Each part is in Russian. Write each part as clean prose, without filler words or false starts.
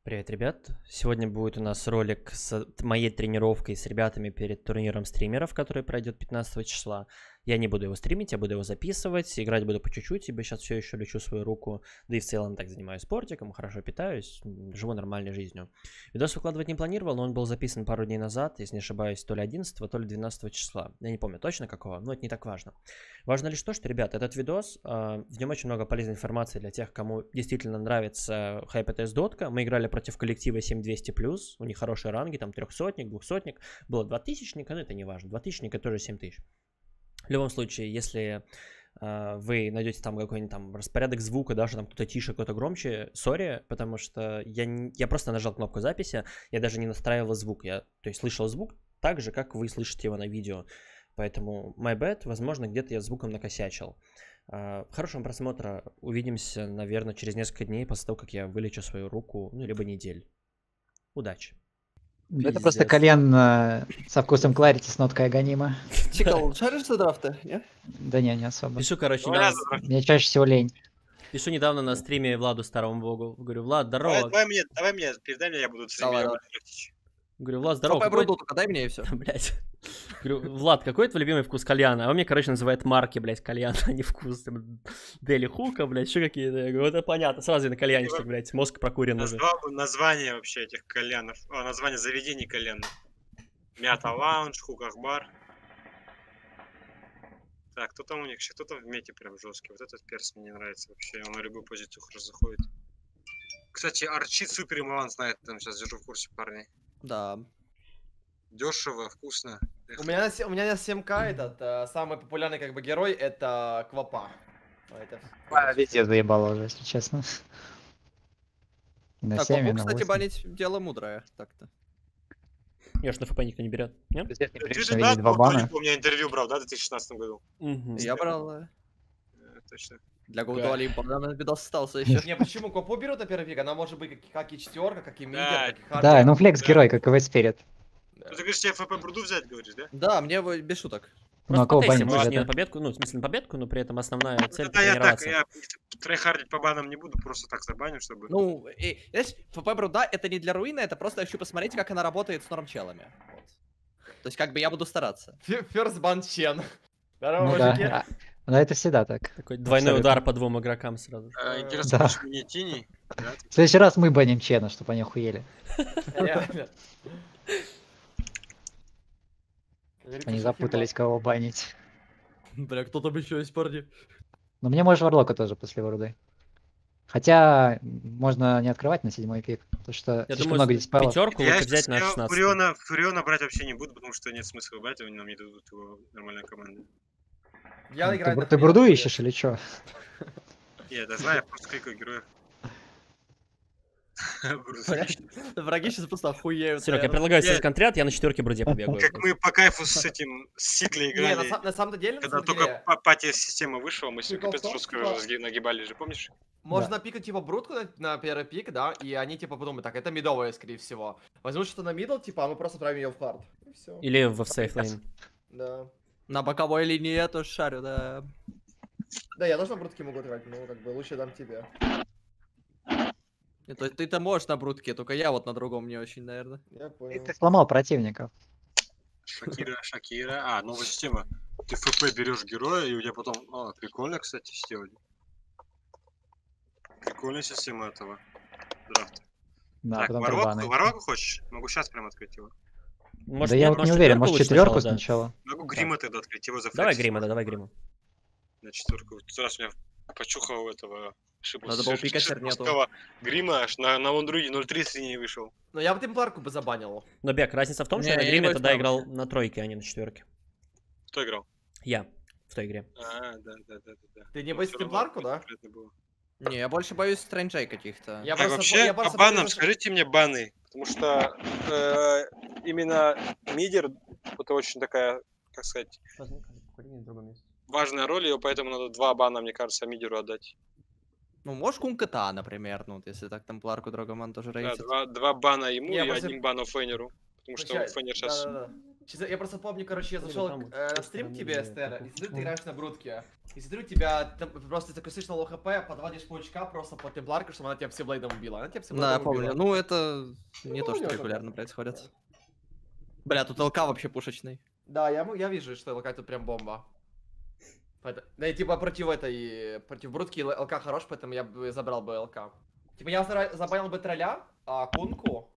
Привет, ребят! Сегодня будет у нас ролик с моей тренировкой с ребятами перед турниром стримеров, который пройдет 15 числа. Я не буду его стримить, я буду его записывать, играть буду по чуть-чуть, ибо сейчас все еще лечу свою руку, да и в целом так занимаюсь спортиком, хорошо питаюсь, живу нормальной жизнью. Видос выкладывать не планировал, но он был записан пару дней назад, если не ошибаюсь, то ли 11, то ли 12 числа. Я не помню точно какого, но это не так важно. Важно лишь то, что, ребят, этот видос, в нем очень много полезной информации для тех, кому действительно нравится HypeTS Дотка. Мы играли против коллектива 7200+, у них хорошие ранги, там 300-ник, 200-ник, было 2000-ника, но это не важно, 2000-ника тоже 7000. В любом случае, если вы найдете там какой-нибудь там распорядок звука, даже там кто-то тише, кто-то громче, сори, потому что я просто нажал кнопку записи, я даже не настраивал звук, то есть слышал звук так же, как вы слышите его на видео. Поэтому my bad, возможно, где-то я звуком накосячил. Хорошего просмотра, увидимся, наверное, через несколько дней после того, как я вылечу свою руку, ну, либо недель. Удачи! Это просто кальян со вкусом кларити с ноткой аганима. Чикал, шаришь за драфты, не? Да не особо. Пишу, короче, Мне чаще всего лень. Пишу недавно на стриме Владу Старому Богу. Говорю, Влад, здорово. Давай мне, передай мне, я буду стримить. Говорю, Влад, здорово. Какой... только дай мне и все. Блять. Говорю, Влад, какой твой любимый вкус кальяна? А он мне, короче, называет марки, блядь, кальяна, а не вкус. Дели Хука, блядь, еще какие-то. Я говорю, это понятно, сразу на кальянчик, блядь, мозг прокурен уже. Название вообще этих кальянов, название заведений кальянов. Мята лаунж, Хуках бар. Так, кто там у них? Кто там в мете прям жесткий? Вот этот перс мне не нравится вообще, он на любую позицию хорошо заходит. Кстати, Арчит супер ималан знает, там сейчас держу в курсе парней. Да. Дешево, вкусно. У меня на 7К этот самый популярный как бы герой это Квапа. Везде заебало уже, если честно. На 7 Квапу, на кстати, 8. банить дело мудрое, так-то. Я что, ФП никто не берет? Нет? Здесь Ты неприлично же, видеть два бана. у меня интервью брал, да, в 2016 году? Я брал. Точно. Для Гоуда Олимпа, на видос остался еще. Не, почему Квапу берут на первый пик? Она может быть как и четверка, как и мидер, как и хардер. Да, ну флекс герой, как и в Спирит. Ну, ты говоришь, тебе ФП Бруду взять, говоришь, да? Да, мне без шуток. Ну а кого банить может, не на ребята? победку, ну, в смысле на победку, но при этом основная цель Это я так, тренироваться. я трейхардить по банам не буду, просто так забаню, чтобы... Ну, знаешь, ФП Бруда это не для руины, это просто я хочу посмотреть, как она работает с нормчелами. Вот. То есть, как бы я буду стараться. First ban Чен. Здорово, Ну мужики. да. Но это всегда так. Такой двойной Абсолютно. удар по двум игрокам сразу. Интересно, Да. почему не тени? Да, В следующий раз мы баним Чена, чтобы они охуели. Реально. Они запутались, кого банить. Бля, кто там еще есть, парни? Но мне можешь Варлока тоже после воруды. Хотя можно не открывать на 7-й пик, потому что Я слишком думаю, много здесь палов. пятерку Я лучше взять на 16. Фуриона брать вообще не буду, потому что нет смысла брать, они нам не дадут его нормальной команды. Я играю на Ты бурду ищешь или что? Я да знаю, я просто кликаю героев. Враги сейчас просто охуеют. Серег, я предлагаю себе контрят, я на четверке бруде побегаю. Как мы по кайфу с этим Сиклей Не, играли, на самом деле, когда только пати-система вышла, мы все капец жестко нагибали же, помнишь? можно пикать типа брутку на первый пик, да, и они типа подумают, так, это мидовая, скорее всего. Возьмут что-то на мидл, типа, а мы просто отправим ее в хард. И все. Или в сейфлейн. Да. На боковой линии я тоже шарю, да. Да, я тоже на брутке могу играть, но как бы лучше дам тебе. То есть ты-то можешь на брутке, только я вот на другом не очень, наверное. Я И понял. ты сломал противников. Шакира. Новая система. Ты ФП берешь героя, и у тебя потом... прикольно, кстати, сделали. Прикольная система этого драфта. Да, Так, потом турбаны. воровку хочешь? Могу сейчас прям открыть его. Может, Да я нет, вот не уверен, может лучше четверку да. сначала. Могу грима тогда открыть, его зафлексить. Давай грима, да, давай грима. На четверку. Тут раз меня почухал этого... Надо было пикать, нету. Грима аж на ондруиде 0.3 с линии вышел. Ну я бы темпларку бы забанил. Но, Бек, разница в том, что я на гриме тогда играл на тройке, а не на четверке. Кто играл? Я в той игре. Да. Ты не боишься темпларку, да? Не, я больше боюсь стрэнджей каких-то. Я Так, вообще, по банам скажите мне баны, потому что именно мидер это очень такая, как сказать, важная роль, и поэтому надо 2 бана, мне кажется, мидеру отдать. Ну, можешь Кунката, например, ну, если так темпларку Драгоман тоже Да, рейтит. 2 бана ему Я и просто- 1 бан Фейнеру, потому что Фейнер сейчас... Да. Я просто помню, короче, я Ну, зашел там вот с на той стрим стороны, тебе, да, Эстер, такой. и смотрю, ты играешь на брутке. И смотрю, тебя там просто такой слышно лоу хп, подводишь паучка просто по темпларку, чтобы она тебя все блейдом убила. Она тебя все Да, я блейдом помню. убила. Ну, это не то, помню что это, регулярно да. происходит. Бля, тут ЛК вообще пушечный. Да, я вижу, что ЛК тут прям бомба. Да и типа против брутки ЛК хорош, поэтому я бы забрал бы ЛК. Типа я забанил бы тролля, кунку.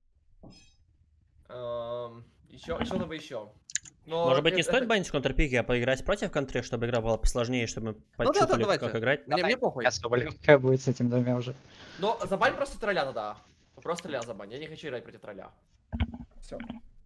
Что-то бы еще. Но Может быть, не это- стоит банить контрпики, а поиграть против контры, чтобы игра была посложнее, чтобы мы да, почувствовали, давайте. как играть? Мне похуй. Особо легкая будет с этим двумя уже. Но забань просто тролля тогда. Просто тролля забань. Я не хочу играть против тролля. Все.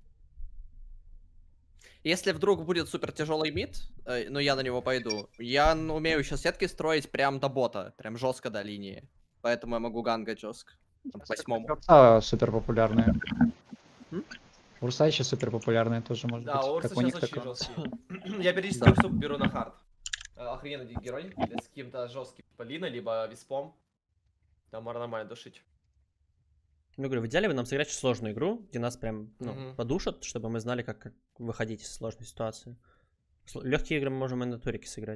Если вдруг будет супер тяжелый мид, но я на него пойду, я умею еще сетки строить прям до бота, прям жестко до линии. Поэтому я могу гангать жестко. Там, к 8-му. Урса супер популярная. М? Урса еще супер популярная тоже может Да, быть. Урса Как у них сейчас очень такое. жесткий. Я периодически Урсу беру на хард. Охрененный герой, или с каким-то жестким Полина, либо Виспом. Там можно нормально душить. Ну, говорю, в идеале вы нам сыграть сложную игру, где нас прям Мгм. подушат, чтобы мы знали, как выходить из сложной ситуации. Легкие игры мы можем и на турике сыграть.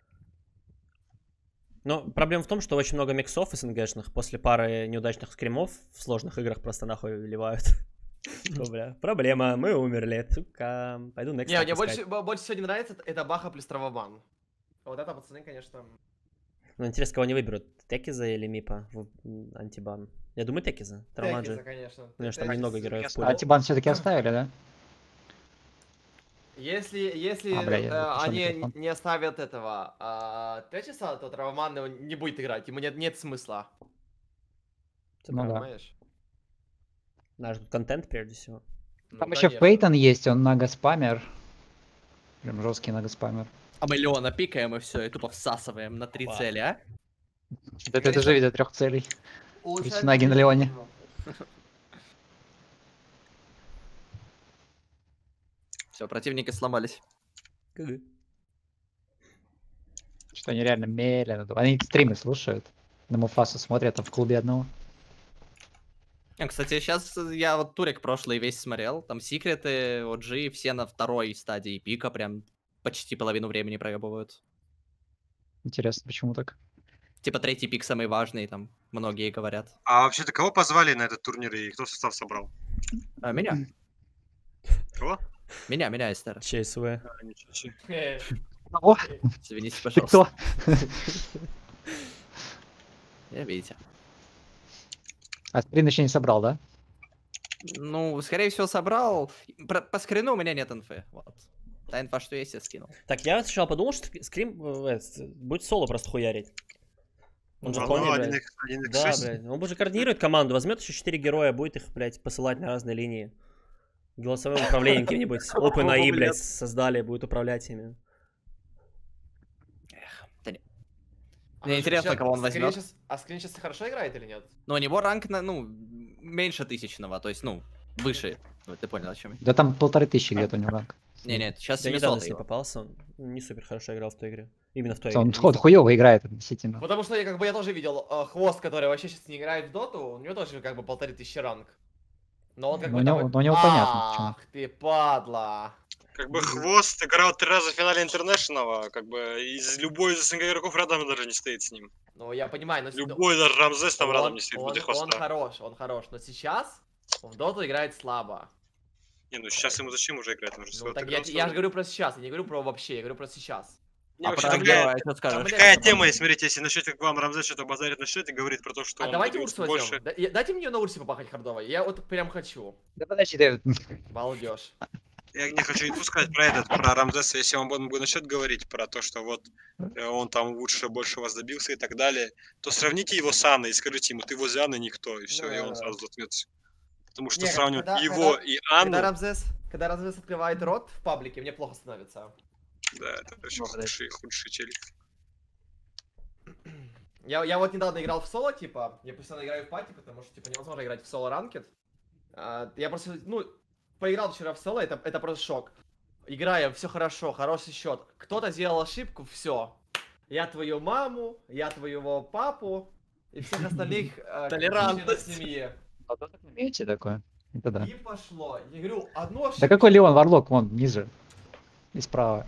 Но проблема в том, что очень много миксов СНГшных после пары неудачных скримов в сложных играх просто нахуй выливают. О, бля, проблема, мы умерли, сука. Пойду next Не, time мне искать. больше всего не нравится, это Баха плюс Травоман. Вот это, пацаны, конечно... Ну, интересно, кого они выберут, Текиза или Мипа в антибан? Я думаю, Текиза. Травман Текиза, же. конечно. Потому что там немного героев в А пуле. Тибан все-таки оставили, да? Если А, бля, я пошёл на они телефон. не оставят этого Течиса, то Травоман не будет играть, ему нет смысла. Ну да. Понимаешь? Наш тут контент прежде всего. Ну, Там еще конечно. Фейтон есть, он нагоспамер. Прям жесткий нагоспамер. А мы Леона пикаем и все, и тупо всасываем на 3 Вау. цели, а? Да ты даже видел 3 целей. Улучшает Наги на Леоне. Все, противники сломались. Что они реально медленно. Они стримы слушают. На Муфасу смотрят там в клубе одного. Кстати, сейчас я вот турик прошлый весь смотрел. Там секреты, OG, все на второй стадии пика, прям почти половину времени проебывают. Интересно, почему так? Типа третий пик самый важный, там многие говорят. А вообще-то кого позвали на этот турнир и кто состав собрал? Меня. Кого? Меня, Эстер. ЧСВ. Ничего себе. Кого? Извините, Ты пожалуйста. кто? Я видите. А скрин еще не собрал, да? Ну, скорее всего, собрал. По скрину у меня нет инфы. Вот. Та инфа, что есть, я скинул. Так, я сначала подумал, что Скрим будет соло просто хуярить. Он же Ну, понял, блядь. 1x6. Да, блядь. Он уже координирует команду, возьмет еще 4 героя, будет их, блядь, посылать на разные линии. Голосовым управлением каким-нибудь. OpenAI, блядь, создали, будет управлять ими. Мне интересно, кого он возьмет. А скрин сейчас хорошо играет или нет? Но у него ранг, меньше 1000-го, то есть, выше. Вот ты понял, о чем я. Да там 1500 где-то у него ранг. Не, сейчас Я недавно 700 с ним его. попался, он не супер хорошо играл в той игре. Именно в той Он игре. хуёво играет относительно. Потому что я тоже видел Хвост, который вообще сейчас не играет в доту, у него тоже как бы 1500 ранг. Но он как Но бы у него- там- но у него понятно, почему. Ах ты падла. Как бы Хвост играл 3 раза в финале Интернешнл, как бы любой из СНГ игроков рядом даже не стоит с ним. Ну я понимаю, но Любой даже Рамзес там рядом не стоит он возле Хвоста. он хорош, но сейчас он в доту играет слабо. Не, ну сейчас ему зачем уже играть? Он уже Ну, свой так отыграл я же свой. говорю про сейчас, я не говорю про вообще, я говорю про сейчас. Не, А вообще про такая, героя что скажешь? Блядь, такая это тема правда. есть, смотрите, если насчет как вам Рамзес что-то базарит на счете, говорит про то, что А он давайте добился Урсу возьмем. больше. Дайте мне на Урсе попахать хардовой, я вот прям хочу. Да подожди, ты... Балдеж. Я не хочу не сказать про Рамзеса, если он будет насчет говорить про то, что вот он там лучше, больше вас добился и так далее, то сравните его с Анной и скажите ему, ты возле Анны никто, и все, и он Да. сразу заткнется. Потому что Не, сравнивать когда- его и Анну, Когда Рамзес открывает рот в паблике, мне плохо становится. да, это вообще худший челик. Я вот недавно играл в соло, типа, я постоянно играю в пати, потому что, типа, невозможно играть в соло ранкет. Я просто, поиграл вчера в соло, это просто шок. Играем, все хорошо, хороший счет. Кто-то сделал ошибку, все. Я твою маму, я твоего папу и всех остальных Толерантность. членов семьи. Умеете такое? Это да. И пошло. Я говорю, одну Да ошибку. какой Леон Варлок, вон, ниже. И справа.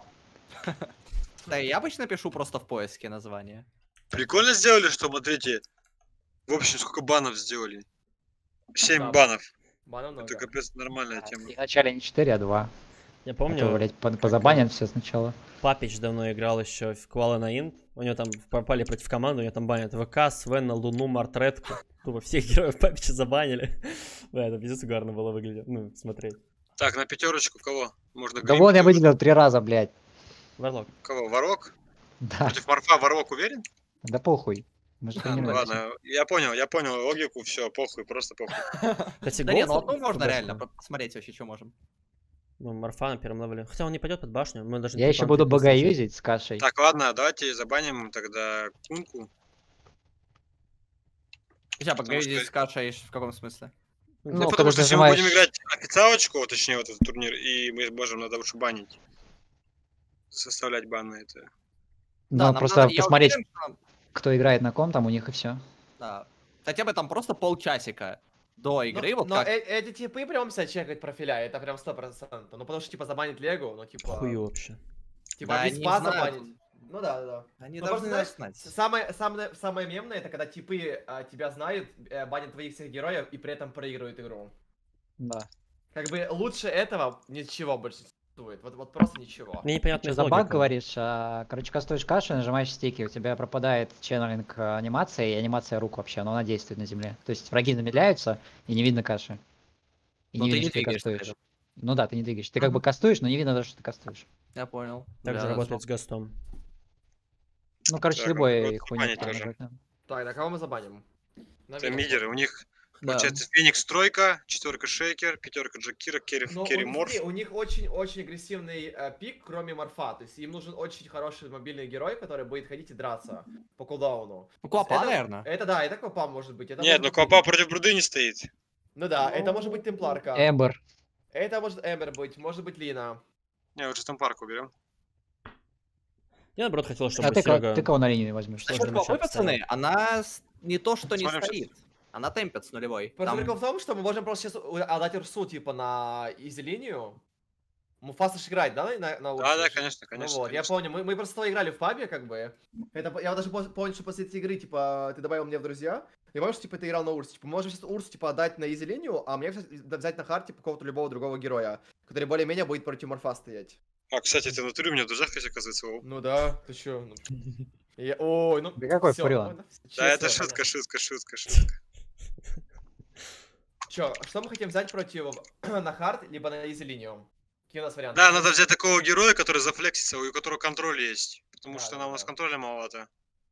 Да, я обычно пишу просто в поиске название. Прикольно сделали, что, смотрите, в общем, сколько банов сделали. 7 Да. банов. Банов много. Это капец нормальная тема. И вначале не 4, а 2. Я А то, помню, блядь, позабанят все сначала. Папич давно играл еще в Квала на Инт. У него там попали против команды, у него там банят ВК, Свена, Луну, Мартретку. Тупо всех героев Папича забанили. Да, это пиздец угарно было выглядеть. Ну, смотреть. Так, на пятерочку кого? Можно Да вон я выделил 3 раза, блядь. Варлок. Кого? Ворок? Да, Против Марфа Ворок уверен? да похуй. Мы же Ну тренируемся. ладно, я понял логику, все, похуй, просто похуй. Кстати, Да нет, ну Голд одну можно ФБшка. реально посмотреть вообще, что можем. Ну, Марфа на первом левеле. Хотя он не пойдет под башню. Мы даже Я еще буду бога юзить с кашей. Так, ладно, давайте забаним тогда Кунку. Сейчас, Потому поговорите что- с Кашей в каком смысле? Ну, потому когда что если мы будем нажимаешь- играть официалочку, точнее вот этот турнир, и мы можем, надо лучше банить. Составлять баны это. Ну, нам просто надо- я посмотреть, уверен, что нам- кто играет на ком, там у них и все. да. Хотя бы там просто полчасика до игры, вот но как... эти типы прям себя чекают профиля, это прям 100%. Ну потому что типа забанить Легу, ну типа... Хую вообще. Типа Да, без они спа знают. забанить. Ну да, да. Они Ну, должны просто, знать. Самое мемное, это когда типы тебя знают, банят твоих всех героев и при этом проигрывают игру. Да. Как бы лучше этого ничего больше не существует. Вот просто ничего. Мне непонятно Что за баг говоришь? Короче, кастуешь кашу, нажимаешь стики, у тебя пропадает ченнелинг анимации и анимация рук вообще, но она действует на земле. То есть враги замедляются, и не видно каши. И Но не ты видно, не что ты двигаешься при кастуешь. этом. Ну да, ты не двигаешь. Ты как бы кастуешь, но не видно даже, что ты кастуешь. Я понял. Так же Бля, работает с Гастом. Ну, короче, Так, любой вот хуйню банить туда тоже. нажать надо. Так, на кого мы забаним? Это мидеры. У них Да. получается Феникс тройка, четверка Шейкер, пятерка Джакира, Но Керри у, Морф. них, у них очень-очень агрессивный пик, кроме Морфа. То есть им нужен очень хороший мобильный герой, который будет ходить и драться по кулдауну. Ну, Клопа, Это- наверное. Это да, это Клопа может быть. Это Нет, может ну быть Квапа Лин. против Бруды не стоит. Ну да, это может быть Темпларка. Эмбер. Это может Эмбер быть, может быть Лина. Не, лучше там парку берем. Я наоборот хотел, чтобы А ты, Серега... ты кого на линии возьмешь? Что Насчет за Клопы, матчап пацаны, она не то, что не Смотрим стоит. Она темпит с нулевой. Просто Там- прикол в том, что мы можем просто сейчас отдать Урсу типа на изи-линию. Муфаса ж играет, да, на Урсе? Да, Ж- конечно, Ну конечно. вот, я конечно. помню, мы просто играли в пабе, как бы. Это, я вот даже понял, что после этой игры, типа, ты добавил мне в друзья. Я помню, что, типа, ты играл на Урсе. Типа, мы можем сейчас Урсу, типа, отдать на изи-линию, а мне взять на хард, типа, какого-то любого другого героя, который более-менее будет против Морфа стоять. А, кстати, ты внутри у меня в друзьях есть, оказывается. О. Ну да, ты чё? Ну, ой, ну, Да какой всё, фурион? ну, Да, это всё, шутка, шутка, шутка, шутка. Чё, что мы хотим взять против на хард, либо на изи-линию? Какие у нас варианты? Да, надо взять такого героя, который зафлексится, у которого контроль есть. Потому Да, что да, нам у нас да. контроля маловато.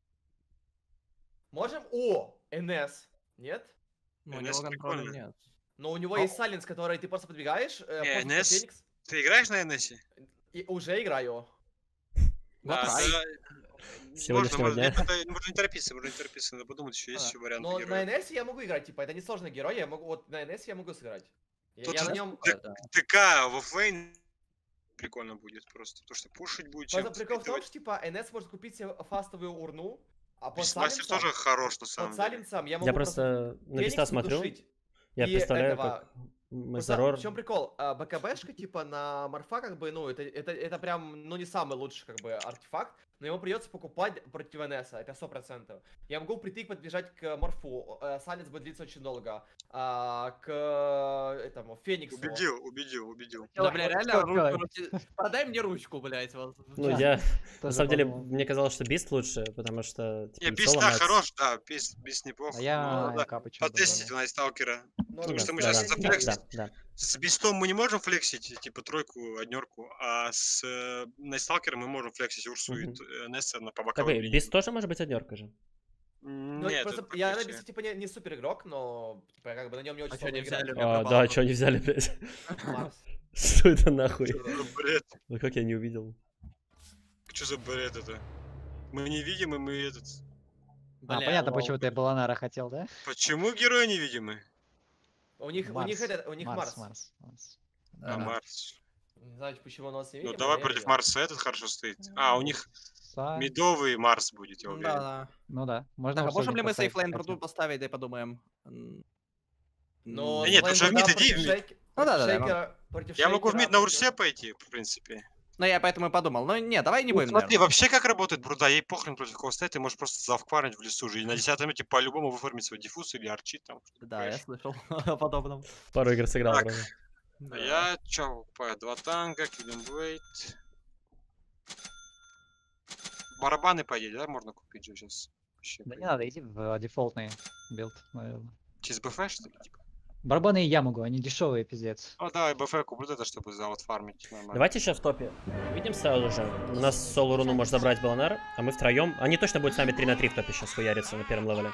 Можем? О, НС. Нет? Ну, у NS него контроля прикольно. нет. Но у него А- есть Сайленс, который ты просто подбегаешь, пользуешься NS? Феникс, Ты играешь на NS? и уже играю. Вот Да, рай. да. Сегодняшнего Можно дня. можно не торопиться, надо подумать, еще есть А, еще варианты Но на героев. НС я могу играть, типа, это не сложный герой, я могу, вот на НС я могу сыграть. Тут Я на же нем... Да. ТК во Фейн прикольно будет просто, потому что пушить будет чем Просто прикол в том, впитывать. что, типа, НС может купить себе фастовую урну, а под Бестмастер Сайленсом, тоже хорош на самом под деле. Сайленсом я могу Я просто на Беста Феникса смотрю, душить. я И представляю, этого- как мы Просто Зарор... в чем прикол? БКБшка, типа, на Морфа, как бы, ну, это прям, ну, не самый лучший, как бы, артефакт, но его придется покупать против НСа, это 100%. Я могу прийти подбежать к Морфу, Сайленс будет длиться очень долго, к этому, Фениксу. Убедил. Да, бля, реально, Что делать? продай мне ручку, блядь. Вот. Ну, Да. я... На Тоже самом деле, подумал. мне казалось, что Бист лучше, потому что... Не, типа, Бист, соло да, матч. хорош, да, Бист неплохо. А я Ну, да, МК почему-то потестить выбрал. на Сталкера. Ну, Потому да, что мы да, сейчас да, зафлексим. Да. С Бистом мы не можем флексить, типа, тройку, однерку, а с Найсталкером мы можем флексить Урсу и Несса по Так, боковым и линиям. Бист тоже может быть однерка же. Ну, Нет, просто это я на прикрытие. Бисте, типа, не супер игрок, но, типа, я как бы на нем не очень чё не сложно играть. взяли? А, пропало. да, что они взяли, блядь? Марс. Что это нахуй? Что за бред? Ну как я не увидел? Что за бред это? Мы не видим, и мы этот... А, Бля, понятно, лол. почему ты Баланара хотел, да? Почему герои невидимы? У них Марс. Марс. А, Да. Марс. Не знаю, почему у нас не Ну видим, давай но я против видел. Марса этот хорошо стоит. А, у них медовый Марс будет, я Да, уверен. да. Ну да, можно Так, а Урсу можем ли мы поставить, сейфлейн кстати. Бруду поставить, да и подумаем? Но нет, с уже в Лейн мид Бэда иди, против в мид. Шейк- Ну да, против да, да, Шейкера- против Я могу в Шейкера, мид на против- урсе пойти, в принципе. Ну, я поэтому и подумал. Ну, не, давай не Ну, будем, смотри, наверное. вообще как работает бруда, ей похрен против кого стоять, ты можешь просто завкварить в лесу же. И на 10 минуте по-любому выформить свой диффуз или арчит там. что Да, я хочешь. слышал о подобном. Пару игр сыграл, Так. вроде. А я чё покупаю? 2 танка, киллинблейд. Барабаны, по идее, да, можно купить же сейчас? Да не надо, иди в дефолтный билд, наверное. Через БФ, что ли? Типа? Барабаны и я могу, они дешевые, пиздец. Ну давай БФ куплю это, чтобы завод фармить. Нормально. Давайте сейчас в топе. Видим сразу же. У нас соло руну может забрать Баланар, а мы втроем. Они точно будут с нами 3 на 3 в топе сейчас хуяриться на первом левеле.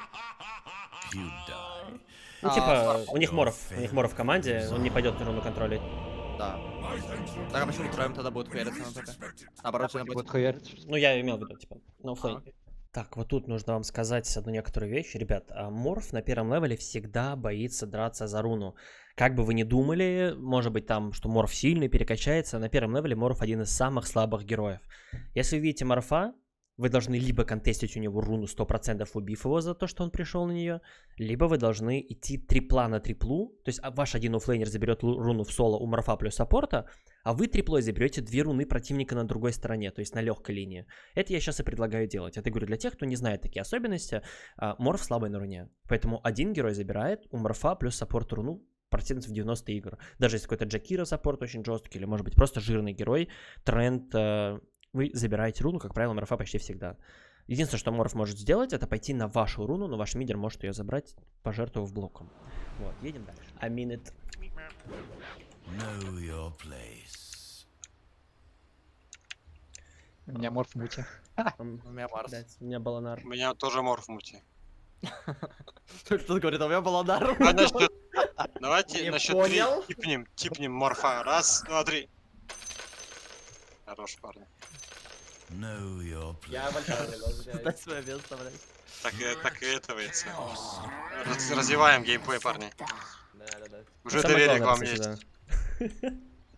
Ну, типа, у них Моров в команде, он не пойдет руну контролить. Да. Так, а почему втроем тогда будут хуяриться на топе? Наоборот, на Вот боте. хуярить. Ну, я имел в виду, типа, на оффлейне. окей. Так, вот тут нужно вам сказать одну некоторую вещь. Ребят, Морф на первом левеле всегда боится драться за руну. Как бы вы ни думали, может быть там, что Морф сильный, перекачается, на первом левеле Морф один из самых слабых героев. Если вы видите Морфа, вы должны либо контестить у него руну 100%, убив его за то, что он пришел на нее, либо вы должны идти трипла на триплу, то есть ваш один оффлейнер заберет руну в соло у Морфа плюс саппорта, а вы триплой заберете 2 руны противника на другой стороне, то есть на легкой линии. Это я сейчас и предлагаю делать. Это говорю для тех, кто не знает такие особенности. Морф слабый на руне, поэтому один герой забирает у Морфа плюс саппорт руну процентов в 90 игр. Даже если какой-то Джакира саппорт очень жесткий, или может быть просто жирный герой, тренд, вы забираете руну, как правило, Морфа почти всегда. Единственное, что Морф может сделать, это пойти на вашу руну, но ваш мидер может ее забрать, пожертвовав блоком. Вот, едем дальше. A minute. Know your place. У меня морф в муте. У меня Марс. Блядь, у меня Баланар. У меня тоже морф в мути. Кто-то говорит, а у меня был удар. А насчет... Давайте Не на счет понял. 3 типнем морфа. Раз, два, три. Хорош, парни. Know your place. Я Вальтара легал, извиняюсь. Дай свое место, блядь. Так и этого яйца. Развиваем геймплей, парни. Да. Уже Самое доверие к главное, вам кстати, есть. да.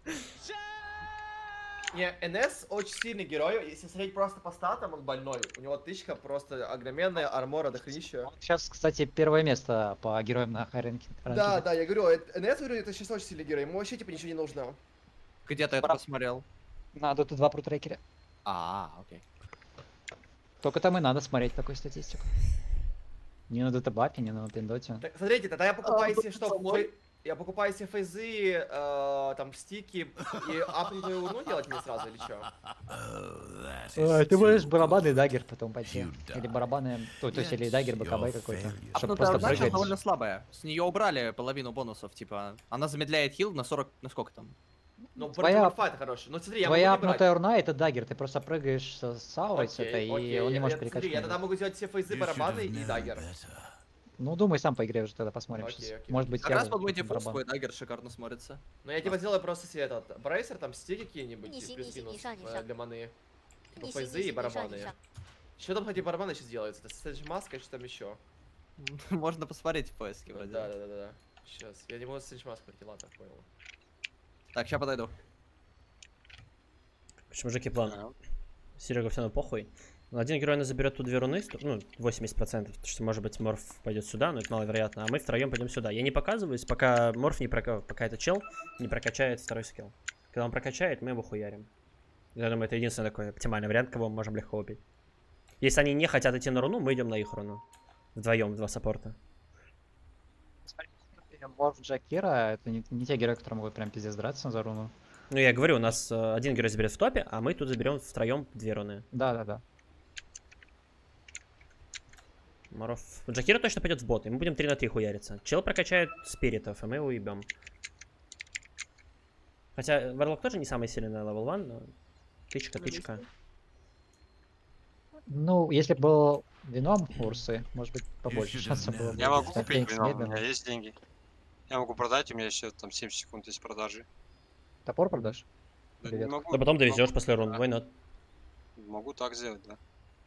Не, НС очень сильный герой, если смотреть просто по статам, он больной. У него тычка просто огроменная, армора дохренища. Сейчас, кстати, первое место по героям на рынке. Да, я говорю, НС, говорю, это сейчас очень сильный герой, ему вообще типа ничего не нужно. Где ты это посмотрел? На Dota 2 протрекере. Окей. Только там и надо смотреть такую статистику. Не на Дотабапе, не на Пиндоте. Так, смотрите, тогда я покупаю себе что? самой? Я покупаю себе фейзы, там, стики и апнутую урну делать мне сразу или что? Oh, that is Ты можешь too барабаны и good. дагер потом пойти. You Или die. барабаны, то есть или дагер, БКБ Your какой-то. failure. Чтобы Ну, просто знаешь, она прыгать. довольно слабая. С нее убрали половину бонусов, типа. Она замедляет хил на 40, на сколько там? Ну, Твоя- против Морфа это хороший. Ну, смотри, я Твоя могу не брать. апнутая урна это дагер, ты просто прыгаешь с аурой с этой, и он не может Смотри, перекачать. я тогда могу сделать все фейзы, You should барабаны have и known дагер. better. Ну, думай сам по игре уже тогда посмотрим. Окей, щас. окей. Может быть, Как я раз под мой буду дефолт барабан. свой даггер шикарно смотрится. Но я типа сделаю просто себе этот брейсер, там стики какие-нибудь, Неси, и плюс-минус неси, не шаг. для маны. Типа Неси, фейзы неси, и не шаг, не барабаны. шаг. Что там, кстати, барабаны сейчас делается? Это Сэдж Маска, что там еще? Можно посмотреть в поиске вроде. Да. Сейчас. Я не могу Сэдж Маску найти, ладно, понял. Так, сейчас подойду. В общем, мужики, план. Серега все равно похуй. Но один герой нас заберет тут 2 руны, ну, 80%, потому что, может быть, Морф пойдет сюда, но это маловероятно, а мы втроем пойдем сюда. Я не показываюсь, пока Морф не пока этот чел не прокачает второй скилл. Когда он прокачает, мы его хуярим. Я думаю, это единственный такой оптимальный вариант, кого мы можем легко убить. Если они не хотят идти на руну, мы идем на их руну. Вдвоем, 2 саппорта. Морф Джакира это не те герои, которые могут прям пиздец драться за руну. Ну, я говорю, у нас один герой заберет в топе, а мы тут заберем втроем 2 руны. Да. Морф. Джакира точно пойдет в бот, и мы будем 3 на 3 хуяриться. Чел прокачает спиритов, и мы его ебем. Хотя Варлок тоже не самый сильный на левел 1, но тычка. Ну, если бы был вином Урсы, может быть, побольше should have шансов было бы. Я могу Да, купить Феникс вино, у медленно. меня есть деньги. Я могу продать, у меня еще там 70 секунд есть продажи. Топор продашь? Да, Привет. не могу, Да потом довезешь могу, после рун, да. why not? Могу так сделать, да.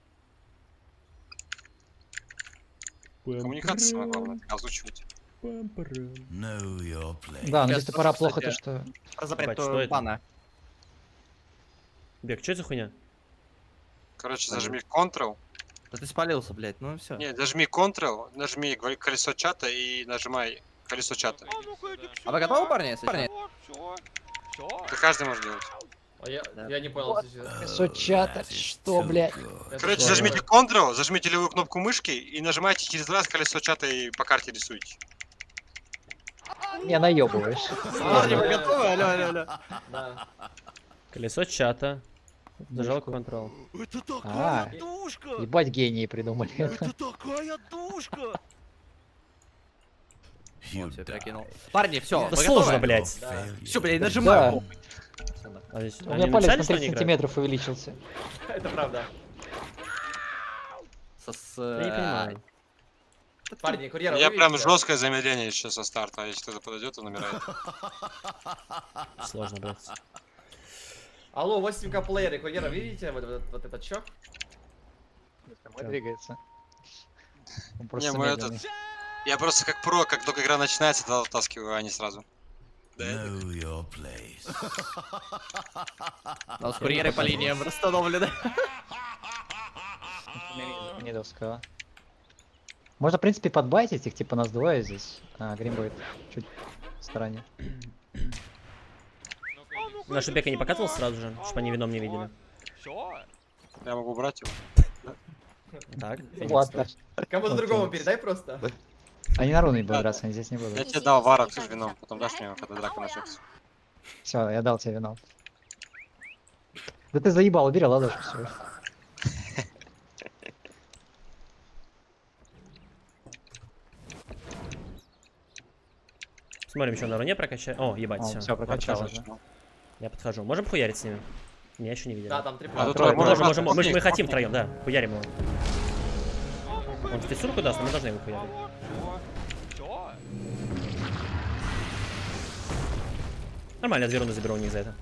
Коммуникация самое главное, озвучивать. Know your place. Да, но Сейчас если топора тоже, плохо, то кстати, что... Про запрет Ебать, что это? бана. Бег, что это за хуйня? Короче, зажми Ctrl. Да ты спалился, блядь, ну все. Не, нажми Ctrl, нажми колесо чата и нажимай колесо чата. А вы готовы, парни? Парни? Это каждый может делать. А я не понял, если Что чата? Что, блядь? Короче, зажмите Ctrl, зажмите левую кнопку мышки и нажимайте через раз колесо чата и по карте рисуете. Не наебываешь. Парни, вы готовы? Алло. Да. Колесо чата. Зажал Ctrl. Это А, такая душка! ебать, гении придумали. Это такая душка! Вот, всё, прикинул. Парни, все, Это сложно, блядь. Все, блядь, нажимаю. А здесь У они меня палец написали, на что 30 они играют? сантиметров увеличился. Это правда. Я не понимаю. Парни, курьера, Я вы прям видите? жесткое замедление сейчас со старта, а если кто-то подойдет, то набирает. Сложно, блядь. Алло, 8К плееры, курьера, вы видите вот этот чок? Мой двигается. Он Не, просто мы медленный. Я просто как про, как только игра начинается, тогда втаскиваю, а не сразу. Know your place. У нас курьеры по линиям расстановлены. Медовского. Можно, в принципе, подбайтить их, типа нас двое здесь. А Грим будет чуть в стороне. Наш Бека не покатывал сразу же, чтобы они вином не видели. Я могу убрать его. Так, Ладно. Кому-то Окей. другому передай просто. Они на руны будут драться, они здесь не Я будут. тебе дал варок с вином, потом дашь мне, когда драка начнется. Все, я дал тебе вино. Да ты заебал, убери ладошку свою. Смотрим, еще на руне прокачать. О, ебать, все. Все, прокачал. Я подхожу. Можем хуярить с ними? Меня еще не видели. Да, там 3 А, тут трое, можно Можем, брать, можем. Мы хотим попни. втроем, да. Хуярим его. Он спецурку даст, но мы должны его хуярить. Нормально, я 2 руны заберу у них за это.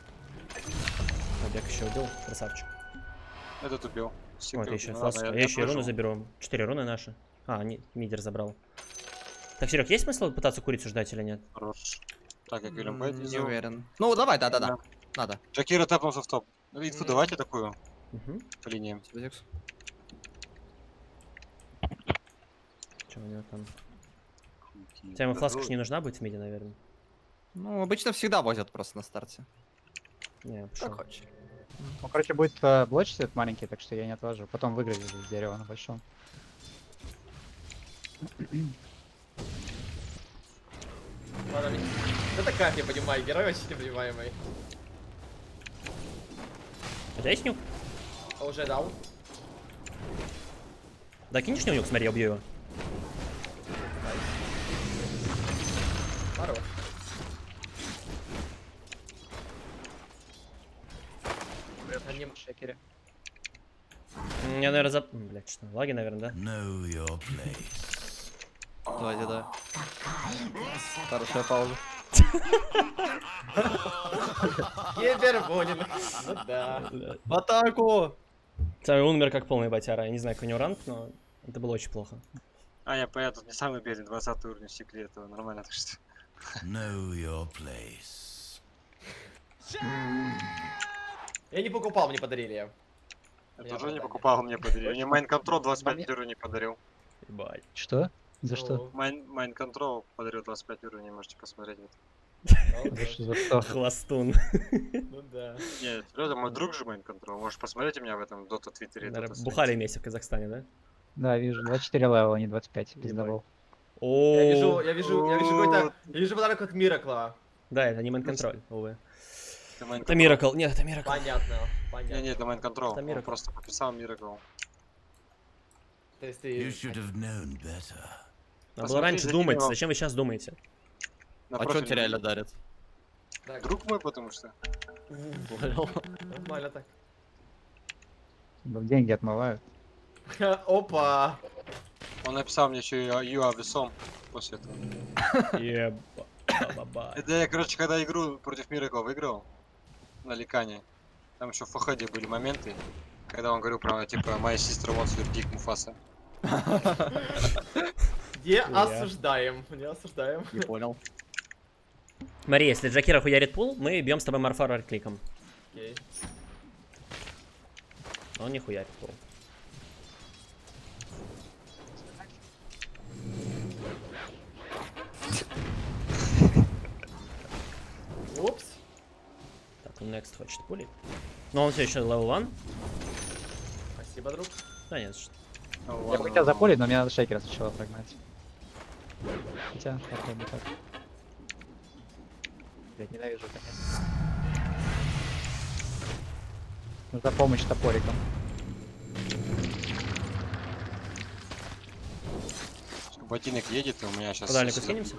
Бек еще убил, красавчик. Этот убил. Вот, я еще Ну фласку. ладно, Я еще и руну прошел. заберу. 4 руны наши. А, мидер забрал. Так, Серег, есть смысл пытаться курицу ждать или нет? Хорош. Так, как Вильям Бэйт Не сделал. уверен. Ну, давай, да. Надо. Джакира тэпнулся в топ. Инфу давайте такую, Угу. по линиям. Что у него там? Тебе ему фласка ж не нужна будет в миде, наверное. Ну, обычно всегда возят просто на старте. Не, Как пошел. хочешь. Ну, короче, будет блочить этот маленький, так что я не отложу. Потом выгрузить из дерева на большом. Ладно, это кайф, я понимаю, герой очень непонимаемый. У тебя есть нюк? Уже дал. Да кинешь мне нюк, смотри, я убью его. Хорош. Они... Шекере. Я, наверное, Блядь, что, лаги, наверное, да? Know your place. Давайте, да. Хорошая пауза. Кибербуллинг. Ну да. В атаку! Царь умер как полный батяра. Я не знаю, какой у него ранг, но это было очень плохо. А, я тут не самый бедный, 20 уровень в стекле, это нормально, так что... Know your place. Я не покупал, мне подарили. Я Я тоже не оправдание. покупал, мне подарили. Мне Майн Контрол 25 уровней подарил. Ебать. Что? За что? Майн Контрол подарил 25 уровней, можете посмотреть. За что? За что? Хвостун. Ну да. Нет, серьезно, мой друг же Майн Контрол. Можешь посмотреть у меня в этом Дота Твиттере. Наверное, Dota бухали Свете. вместе в Казахстане, да? Да, вижу, 24 левела, не 25, пиздобол. О, Я вижу какой-то... Я вижу подарок от Миракла. Да, это не майн-контроль, увы. Это Майн Это Контрол. Миракл. Нет, это Миракл. Понятно, Не, понятно. не, это Майн Контрол. Это Он Miracle. просто подписал Miracle. То есть You ты... should have known better. Надо было Посмотри, раньше закинь думать. его. Зачем вы сейчас думаете? На А что профиль тебе реально дарят? Так, Друг мой, потому что. нормально так. Деньги отмывают. Опа. Он написал мне еще и you are весом после этого. Еба-ба-ба. Это я, короче, когда игру против Miracle выиграл на Ликане, там еще в Фаходе были моменты, когда он говорил прямо типа my sister wants your dick, Муфаса. Не осуждаем, не осуждаем. Не понял. Смотри, если Джакира хуярит пул, мы бьем с тобой Марфара кликом. Окей. Но он не хуярит пул. Next хочет пулить. Но он все еще level 1. Спасибо, друг. Да нет, что. Я бы хотел запулить, но меня шейкера сначала прогнать. Хотя, попробуй так. Блять, ненавижу, конечно. Нужна помощь топориком. Ботинок едет, и у меня сейчас... По дальнику скинемся?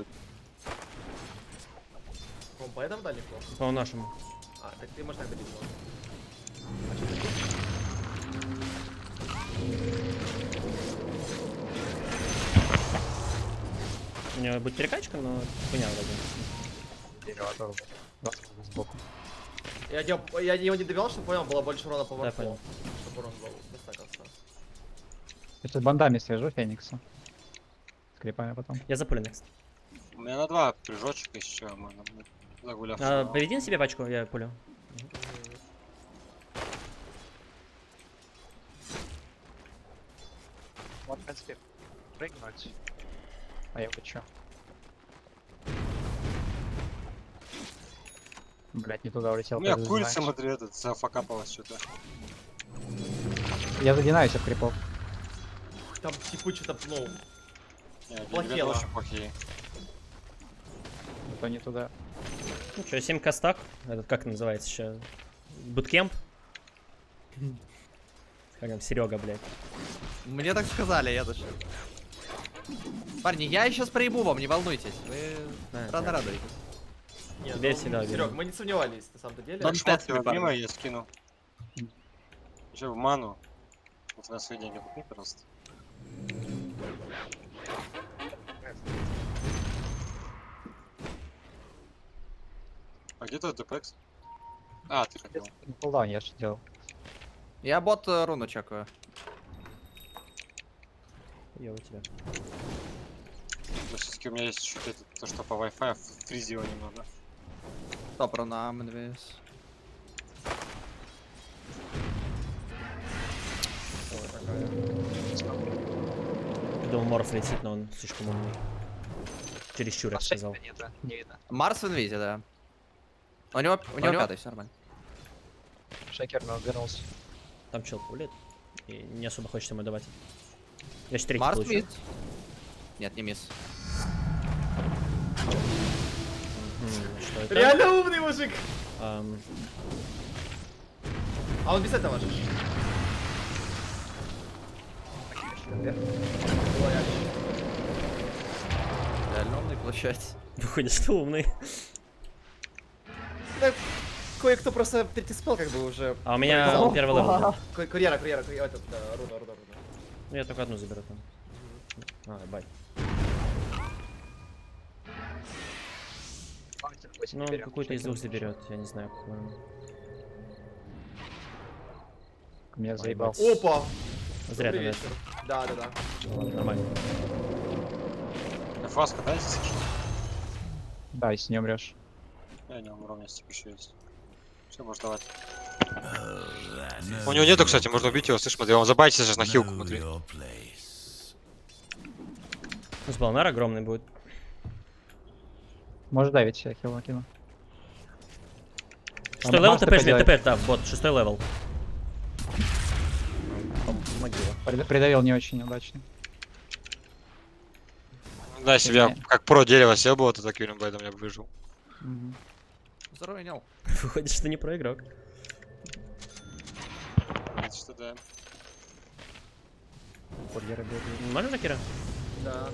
Он по этому далеко? По нашему. А, так ты можешь так добить его. У него будет перекачка, но хуйня вроде. Дерево тоже. Сбоку. Я его не добивал, чтобы понял, было больше урона по Да, варпу. понял. Чтобы урон был достаточно. Я сейчас бандами свяжу Феникса. С крипами потом. Я запулю next. У меня на 2 прыжочка еще можно будет загулявшего. Поведи на себе пачку, я пулю. Вот, в принципе, прыгнуть. А я хочу. Блять, не туда улетел. У меня как курица, знаешь. смотри, этот, зафакапалась что-то. Я задинаюсь от крипов. Там типа что-то, ну, Нет, Плохело. очень плохие. А то не туда. Ну что, 7 костак. Этот как называется еще? Буткемп? Как там, Серега, блядь. Мне так сказали, я даже. Парни, я сейчас проебу вам, не волнуйтесь. Вы рано радуетесь. нет, Тебе всегда Серег, уверен. мы не сомневались, на самом-то деле. Дон Шмотки Тесс, вот мимо я скину. Еще в ману. Вот на свои деньги купи, пожалуйста. А где тот DPX? А, ты хотел. На кулдауне я же делал. Я бот руну чекаю. Я у тебя. Но все-таки у меня есть чуть это, то, что по Wi-Fi фризи его немного. Топ руна, МНВС. Думал, Морф летит, но он слишком умный. Чересчур, я бы сказал. Нет, да, не видно. Марс в инвизе, да. У него пятый, все нормально. Шейкер вернулся. Там чел пулит. И не особо хочет ему давать. Я еще третий Марс получу. мид. Нет, не мисс. Что это? Реально умный мужик! Ам, А он без этого же. Реально умный, получается. выходит, что умный. Да, кое-кто просто третий спел как бы уже. А у меня он первый левел. Да. Курьера, этот, руна. Ну я только одну заберу там. А, бай. Ну, он какой-то из двух заберет, я не знаю, какой он. Меня заебал. Опа! Зря ты Добрый начал. вечер. Да. Ладно, нормально. Фаска, да, если что? Да, если не умрешь. Я не умру, у меня стик еще есть. Все, можешь давать. Oh, that У него нету, кстати, можно убить его, слышь, смотри, он забайтится сейчас на хилку, know смотри. your place. Ну, сбалнар огромный будет. Можешь давить, я хил накину. Шестой левел, Марс ТП такой жми, делает. ТП, да, бот, шестой левел. Могила. Придавил не очень неудачно. Да, если бы я Не. как про дерево сел бы, вот это таким бэдом я бы выжил. Мгм. Здоровый нел. Выходит, что не про игрок. Это что, да. Курьеры бегают. Можно на Кира? Да.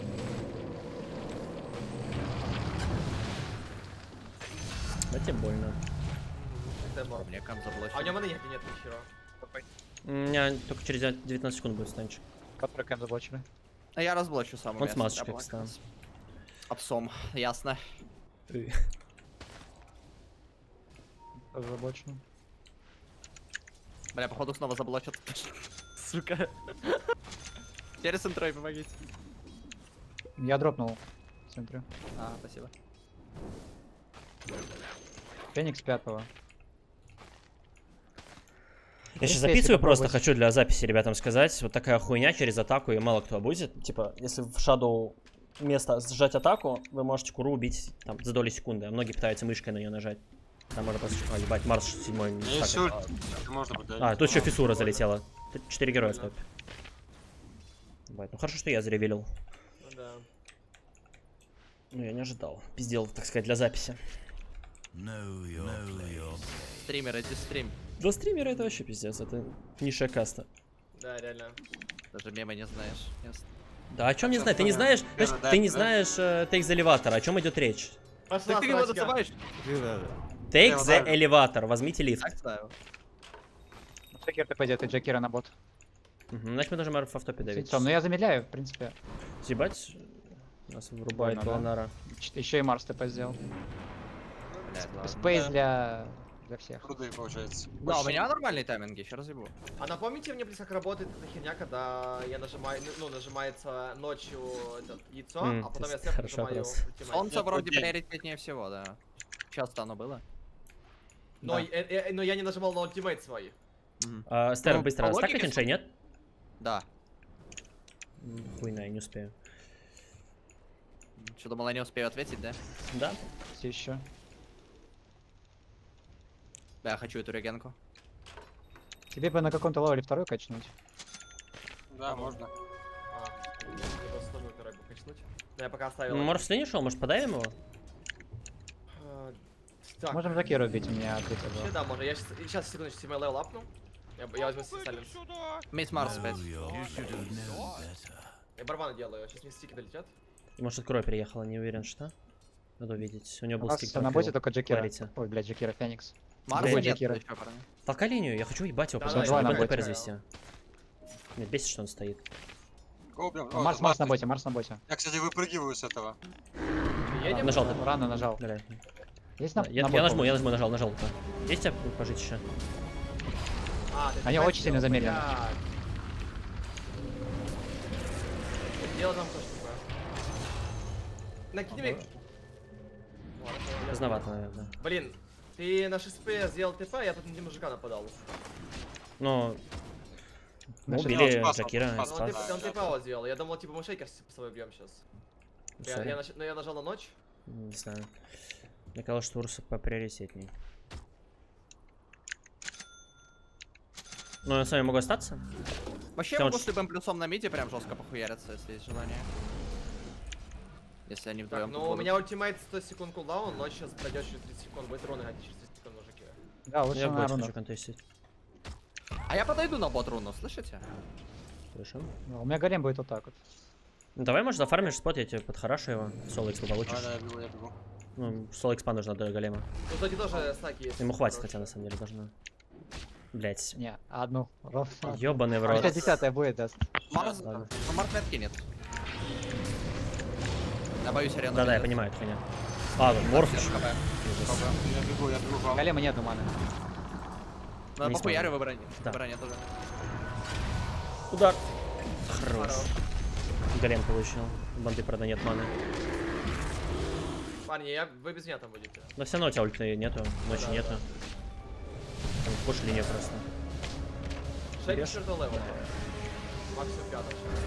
Да тебе больно. Это мор. Мне кам А у заблочил. него маны нет ни хера. У меня только через 19 секунд будет станчик. Который кэм заблочили. А я разблочу сам. Он с масочкой, кстати. Апсом, ясно. Тоже заблочено. Бля, походу снова заблочат. Сука. Через интрой помогите. Я дропнул в центре. А, спасибо. Феникс 5-го. Я сейчас Если записываю, просто попробовать. хочу для записи ребятам сказать. Вот такая хуйня через атаку, и мало кто будет. Типа, если в Shadow место сжать атаку, вы можете куру убить там за доли секунды, а многие пытаются мышкой на нее нажать. Там можно просто... А, ебать, Марс 7-й. не Есть стакает. ульт, можно будет. А, тут еще фиссура залетела. 4 героя стоп. Ебать, ну хорошо, что я заревелил. Ну да. Ну, я не ожидал. Пиздел, так сказать, для записи. Know your place. Стример, иди стрим. Для стримера это вообще пиздец, это низшая каста. Да, реально. Даже мемы не знаешь. Ясно. Да, о чем не Сейчас знаю? Ты не понятно. знаешь, Первый, да, ты не да. знаешь тейк the elevator, о чем идет речь? Пошла Так ты его срачка. называешь? Take Я the ударил. elevator, возьмите лифт. Так ставил. Джекер ты пойдет, и Джекера на бот. Мгм, значит, мы должны Марф в топе С давить. яйцом. Ну я замедляю, в принципе. Съебать, нас вырубает Больно, да? Баланара. Еще и Марс ТП сделал. Блядь, ладно. Спейс Да. для всех. Крутые, получается. Да, у меня нормальные тайминги, еще разъебу. А напомните мне, блин, как работает эта херня, когда я нажимаю, ну, нажимается ночью это яйцо, а потом я сверху хороший нажимаю вопрос. ультимейт. Солнце Нет, вроде день. приоритетнее всего, да. Часто оно было. Но, Да. но я не нажимал на ультимейт свой. Стер, Ну, быстро, по стакай логике, тиншей, нет? Да. Хуйна, я не успею. Что, думал, я не успею ответить, да? Да? Все еще. Да, я хочу эту регенку. Тебе бы на каком-то левеле второй качнуть. Да, можно. Я просто тоже второй бы качнуть. Но я пока оставил. Морф с линии шел, может подавим его? А, Так, Можем Джекера убить, у меня открытие вообще было. да, можно. Я сейчас секундочку, себе левел апну. Я возьму сайленс. Мисс Марс опять. You should have known better. Я барабаны делаю, сейчас мне стики долетят. Может, от Крой приехала, не уверен, что. Надо увидеть. У него У был нас стик на боте только Джекера. Говорите. Ой, блядь, Джекера Феникс. Марс Другой нет Джекира. еще, парни. Толкай линию, я хочу ебать его, Да, потому да, что давай не на могу боте. развести. Меня бесит, что он стоит. Кого убьем? А, Марс на боте, Марс на боте. Я, кстати, выпрыгиваю с этого. Едем? Нажал ты. Рано нажал. Бля. Есть на, Я на нажму, бот я нажму, нажал. Есть у тебя пожить еще? А, ты Они опять очень сильно сделал, замедлены. блядь. Дело там тоже такое. Накинь мне... Поздновато, наверное. Блин, ты на 6П сделал ТП, я тут на мужика нападал. Но... Мы Значит, убили он спас, Джакира, он Ну, спас. спас. он ТП вот сделал. Я думал, типа, мы шейкер с собой бьем сейчас. Сори. Я нажал на ночь. Не знаю. Мне казалось, что Урса поприоритетней. Ну, я с вами могу остаться? Вообще я Потому могу с что- любым плюсом на миде прям жестко похуяриться, если есть желание. Если они Так, вдвоем. ну у меня ультимейт 100 секунд кулдаун, ночь сейчас пройдет через 30 секунд. Будет руны играть через 30 секунд, мужики. Да, лучше Я на бот рунах. хочу контестить. А я подойду на бот руну, слышите? Слышим. Ну, у меня голем будет вот так вот. Ну, давай, может, зафармишь спот, я тебе подхорашу его. Соло экспа Да, получишь. да, я бегу. Ну, соло экспа нужно до голема. Ну, кстати, тоже стаки есть. Ему хватит, хотя, на самом деле, должно. Блять. Не, одну. Ровно. Ёбаный в А рот. сейчас 10 будет, даст. Марс, ладно. ну Марс ветки нет. Я боюсь арену. Да-да, я понимаю, это хуйня. А, тут морф еще. ХП. Ужас. Я бегу к вам. Голема нету маны. Ну, Не похуярю смогу. в броне. Да. В броне тоже. Удар. Хорош. Голем получил. Банды, правда, нет маны. Парни, вы без меня там будете. Но все равно у тебя ульты нету, ночи Да, нету. Там пуш линия просто. Шейк Бьёшь? 4 левел. Максимум 5.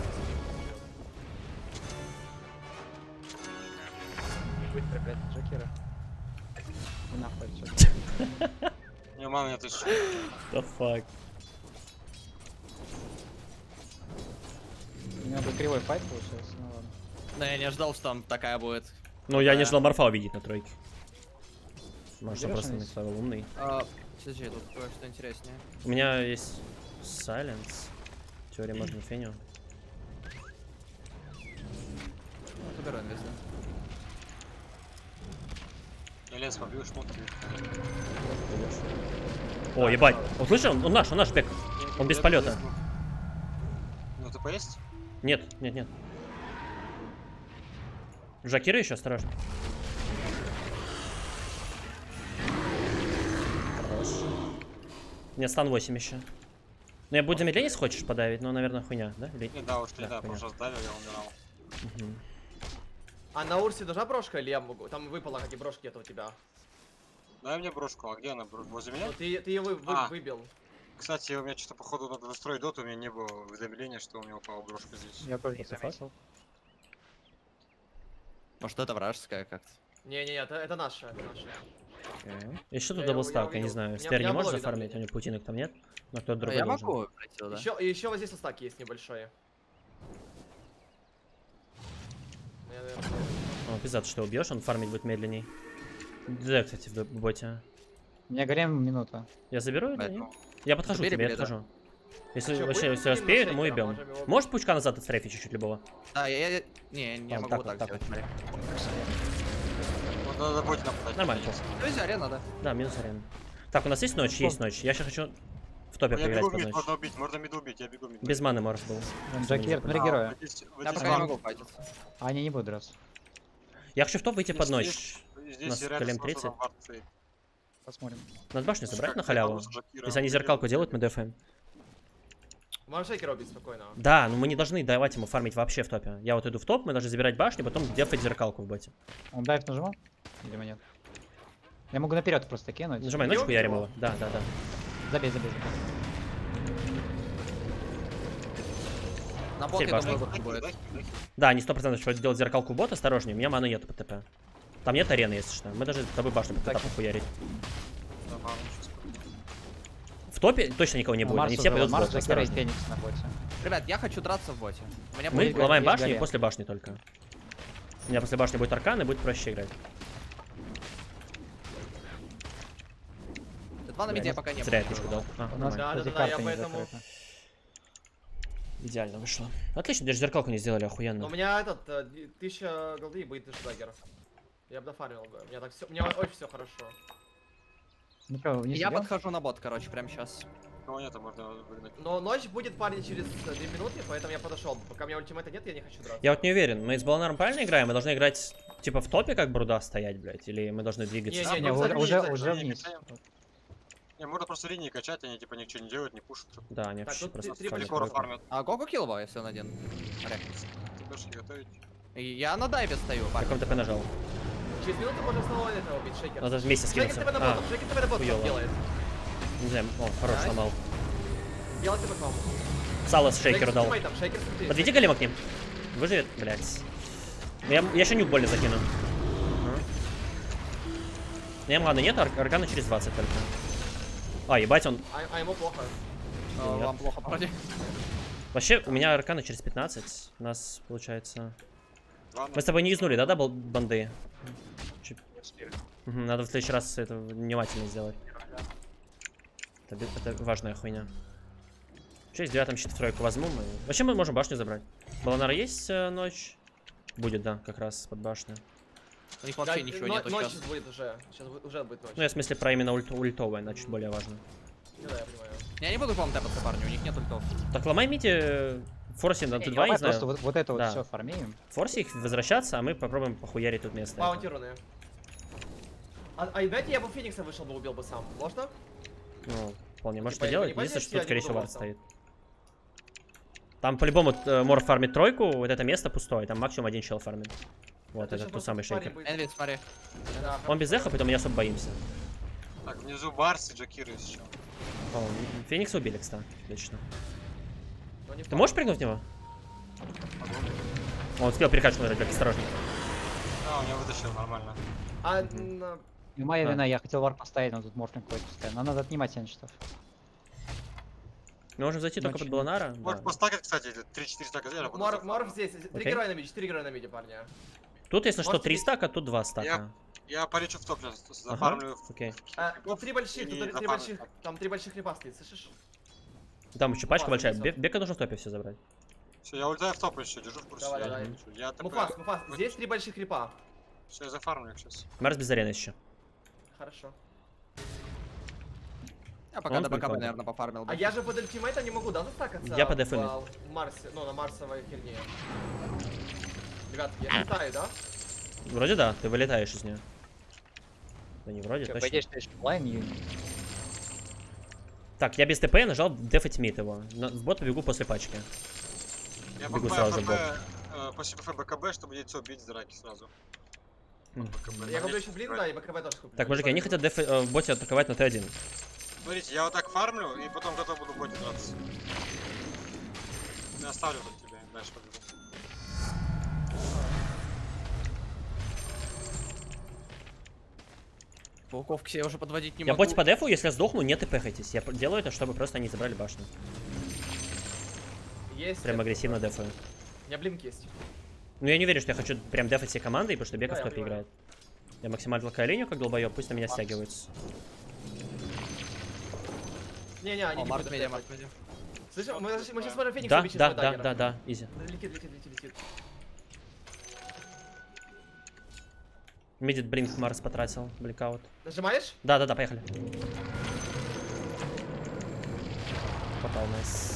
Быстро, блядь, Джекера. И нахуй, чё. У меня маны нет еще. The fuck. У меня бы кривой файт получился, ну ладно. Но я не ожидал, что там такая будет. Ну, я не Да. ждал Марфа увидеть на тройке. Может, он Берёшь просто вниз? написал умный. Подожди, тут кое-что интереснее. У меня есть Silence. В теории можно феню. Ну, заберу инвест. Я лес побью, шмотки. О, ебать. Он слышал? Он наш бек. Он без полета. Ну ты поесть? Нет. Жакира еще, осторожно. Хорош. Нет, стан 8 еще. Ну я буду замедление, если хочешь подавить, но, наверное, хуйня, да? Или... Не, да, ушли, Да, да, просто сдавил, я умирал. Мгм. А на Урсе должна брошка или я могу? Там выпало, какие брошки это у тебя. Дай мне брошку, а где она? Возле меня? Ну ты ее А. выбил. Кстати, у меня что-то походу надо настроить доту, у меня не было уведомления, что у меня упала брошка здесь. Я тоже не What the fuck? заметил. Может, это вражеская как-то. Не-не-не, это наша, это наша. Если что, тут Я даблстак, я не увидел. знаю. У меня- Стер у не меня может было видно, зафармить, да. у него паутинок там нет, но кто-то Ну, другой я должен. могу пройти туда. Еще вот здесь стаки есть небольшие. Ну, я, наверное, О, пиздато, что убьешь, он фармить будет медленней. Да, кстати, в боте. У меня горем минута. Я заберу это? Поэтому- нет? Я подхожу к Забери, тебе, я бери, да. подхожу. Если Чё, вообще будем все один на успеют, мы шейкера, уебем. можем его Можешь пучка назад отстрейфить чуть-чуть любого? Да, не, я Вот могу так вот вот, так так сделать, вот. смотри. Вот надо будет нападать. Нормально. Ну, изи, арена, да. Да, минус арена. Так, у нас есть ночь? Есть ночь. Я сейчас хочу в топе Я поиграть бегу под мид, ночь. можно убить, можно мид убить, я бегу мид. Без маны Морс был. Джокер, смотри А, героя. вот здесь Я пока не ван. могу файтиться. А они не будут драться. Я хочу в топ выйти под Здесь- ночь. Здесь У нас реально Калим сложно 30. там вард стоит. Посмотрим. Надо башню Как забрать на я халяву. могу с Джокиром Если они выиграть. зеркалку делают, мы дефаем. Можем шейкера убить спокойно. Да, но мы не должны давать ему фармить вообще в топе. Я вот иду в топ, мы должны забирать башню, потом дефать зеркалку в боте. Он дайв нажимал? Видимо нет. Я могу наперед просто кинуть. Нажимай Не ночку, убил ярим его? его. Да, да, да. Забей, забей, забей. На бот, Теперь я башня. думаю, выход будет. Да, они 100% что делать зеркалку в бот, осторожнее, у меня маны нету по ТП. Там нет арены, если что. Мы должны с тобой башню под ТП похуярить. Да, ладно, сейчас попробуем. В топе точно никого не будет, они все пойдут в бот, Марс, Джокера и осторожнее. Феникс на боте. Ребят, я хочу драться в боте. У меня Мы будет... ломаем есть башню и горе. после башни только. У меня после башни будет аркан и будет проще играть. Два на миде я пока не Зря я было. пушку дал. А, У нас, нормально. Да, кстати, да, я карта не поэтому- закрыта. Идеально вышло. Отлично, даже зеркалку не сделали, Но охуенно. у меня 1000 голды и будет даже даггер. Я бы дофармил бы. У меня так все, у меня очень все хорошо. Ну что, вниз Я идём? подхожу на бот, короче, прямо сейчас. Кого нет, можно выгнать. Но ночь будет, парни, через 2 минуты, поэтому я подошел. Пока у меня ультимейта нет, я не хочу драться. Я вот не уверен, мы с Баланаром правильно играем? Мы должны играть типа в топе, как Бруда стоять, блядь? Или мы должны двигаться? Не-не-не, Не, Ну, кстати, уже кстати, вниз. Не, можно просто линии качать, они типа ничего не делают, не пушат. Да, они Так, вообще тут просто... три фармят. прикола фармят. А Гогу kill его, если он один? Аре. Ты готовить. И я на дайве стою, На парни. каком ТП нажал? Через минуту можно снова этого убить, шейкер. Надо вместе Шейкер скинуться. ТП на ботом, шейкер ТП на ботом хуёво. делает. Не знаю, о, хорош, Найс. сломал. Делает ТП к вам. Сало с шейкеру дал. Ультимейтом, шейкер смотри. Подведи голема к ним. Выживет, блядь. Я еще нюк больно закину. У меня маны нет, аркана через 20 только. А, ебать, он... А ему плохо. Но Нет. вам плохо, парни. Вообще, у меня аркана через 15. У нас, получается... Ладно. Мы с тобой не юзнули, да, дабл банды? Мгм, надо в следующий раз это внимательно сделать. Это важная хуйня. Через 9 щит в тройку возьму. Вообще мы можем башню забрать. Баланара есть ночь? Будет, да, как раз под башню. У них вообще ничего нету Ночь сейчас. будет уже. Сейчас уже будет ночь. Ну, я в смысле про именно ультовая, она чуть более важна. Ну да, я понимаю. Я не буду к вам тэпаться, парни, у них нет ультов. Так, ломай мити, форси на Не, Т2, давай не знаю. просто вот это вот Да. все фармеем. Форси их возвращаться, а мы попробуем похуярить тут место. Баунти руны. А знаете, я бы Феникса вышел бы, убил бы сам. Можно? Ну, вполне может Типа, что делать. не Единственное, позиции, что тут, я скорее не всего, буду вард там. стоит. Там по-любому Мор фармит тройку, вот это место пустое, там максимум один чел фармит. Вот, Это это щас тот просто самый парень шейкер. будет. Энвид, смотри. Да, Он без эха, поэтому не особо боимся. Так, внизу Барс и Джокиры еще. О, Феникса убили, кстати, отлично. но не Ты факт. можешь прыгнуть в него? Он успел перекачку нажать, как осторожней. А, у меня вытащил нормально. А, И моя Да. вина, я хотел вар поставить, но тут морфлинг какой-то постоянно. Но надо отнимать эншитов. Мы можем зайти только под Ночью. Баланара. Может Да. постакать, кстати, 3-4 стака сделали. Морф здесь. 3 Окей. героя на миде, 4 героя на миде, парни. Тут, если что, Можете 3 бить? стака, тут 2 стака. Я полечу в топ сейчас, Ага, зафармлю. окей. Тут 3 больших, Не, тут 3 запарно. больших. Там 3 больших крипа стоит, слышишь? Там еще пачка Ладно, большая. всё. Бека должен в топе все забрать. Все, я ультаю в топ еще, держу в курсе. Давай, я давай. не хочу. Я Муфас, Муфас, Вот. здесь 3 больших крипа. Все, я зафармлю их сейчас. Марс без арены еще. Хорошо. Я пока Он до БКБ, прикольный. наверное, пофармил бы. А я же под ультимейтом не могу, да, застакаться? Я под в, FM. в Марсе, ну, на марсовой херне. Ребят, я летаю, да? Вроде да, ты вылетаешь из нее. Да не вроде, Чё, точно. по идее, что лайн и... Так, я без ТП нажал дефать мид его. В бот побегу после пачки. Я Бегу покупаю сразу за ФБ, после ФБ БКБ, чтобы яйцо бить с драки сразу. М. БКБ. Я куплю еще блин, да, и БКБ тоже куплю. Так, мужики, они хотят в боте атаковать на Т1. Смотрите, я вот так фармлю, и потом готов буду в боте драться. Я оставлю тут тебя, дальше побегу. Пауков к себе уже подводить не Я могу. боте по дефу, если я сдохну, не тпхайтесь. Я делаю это, чтобы просто они забрали башню. Есть. Прям агрессивно дефаю. У меня блинк есть. Ну я не верю, что я хочу прям дефать все команды, потому что Бека Да, в я топе понимаю. играет. Я максимально толкаю линию, как долбоёб, пусть на меня стягиваются. Не-не, они О, не Марс будут медиа, дефать. Марс медиа. Слышишь, мы сейчас смотрим Феникс, Да, убить да, через да, даггер. да, да, изи. Летит. Мидит блинк Марс потратил, блинкаут. Нажимаешь? Да, поехали. Попал, найс.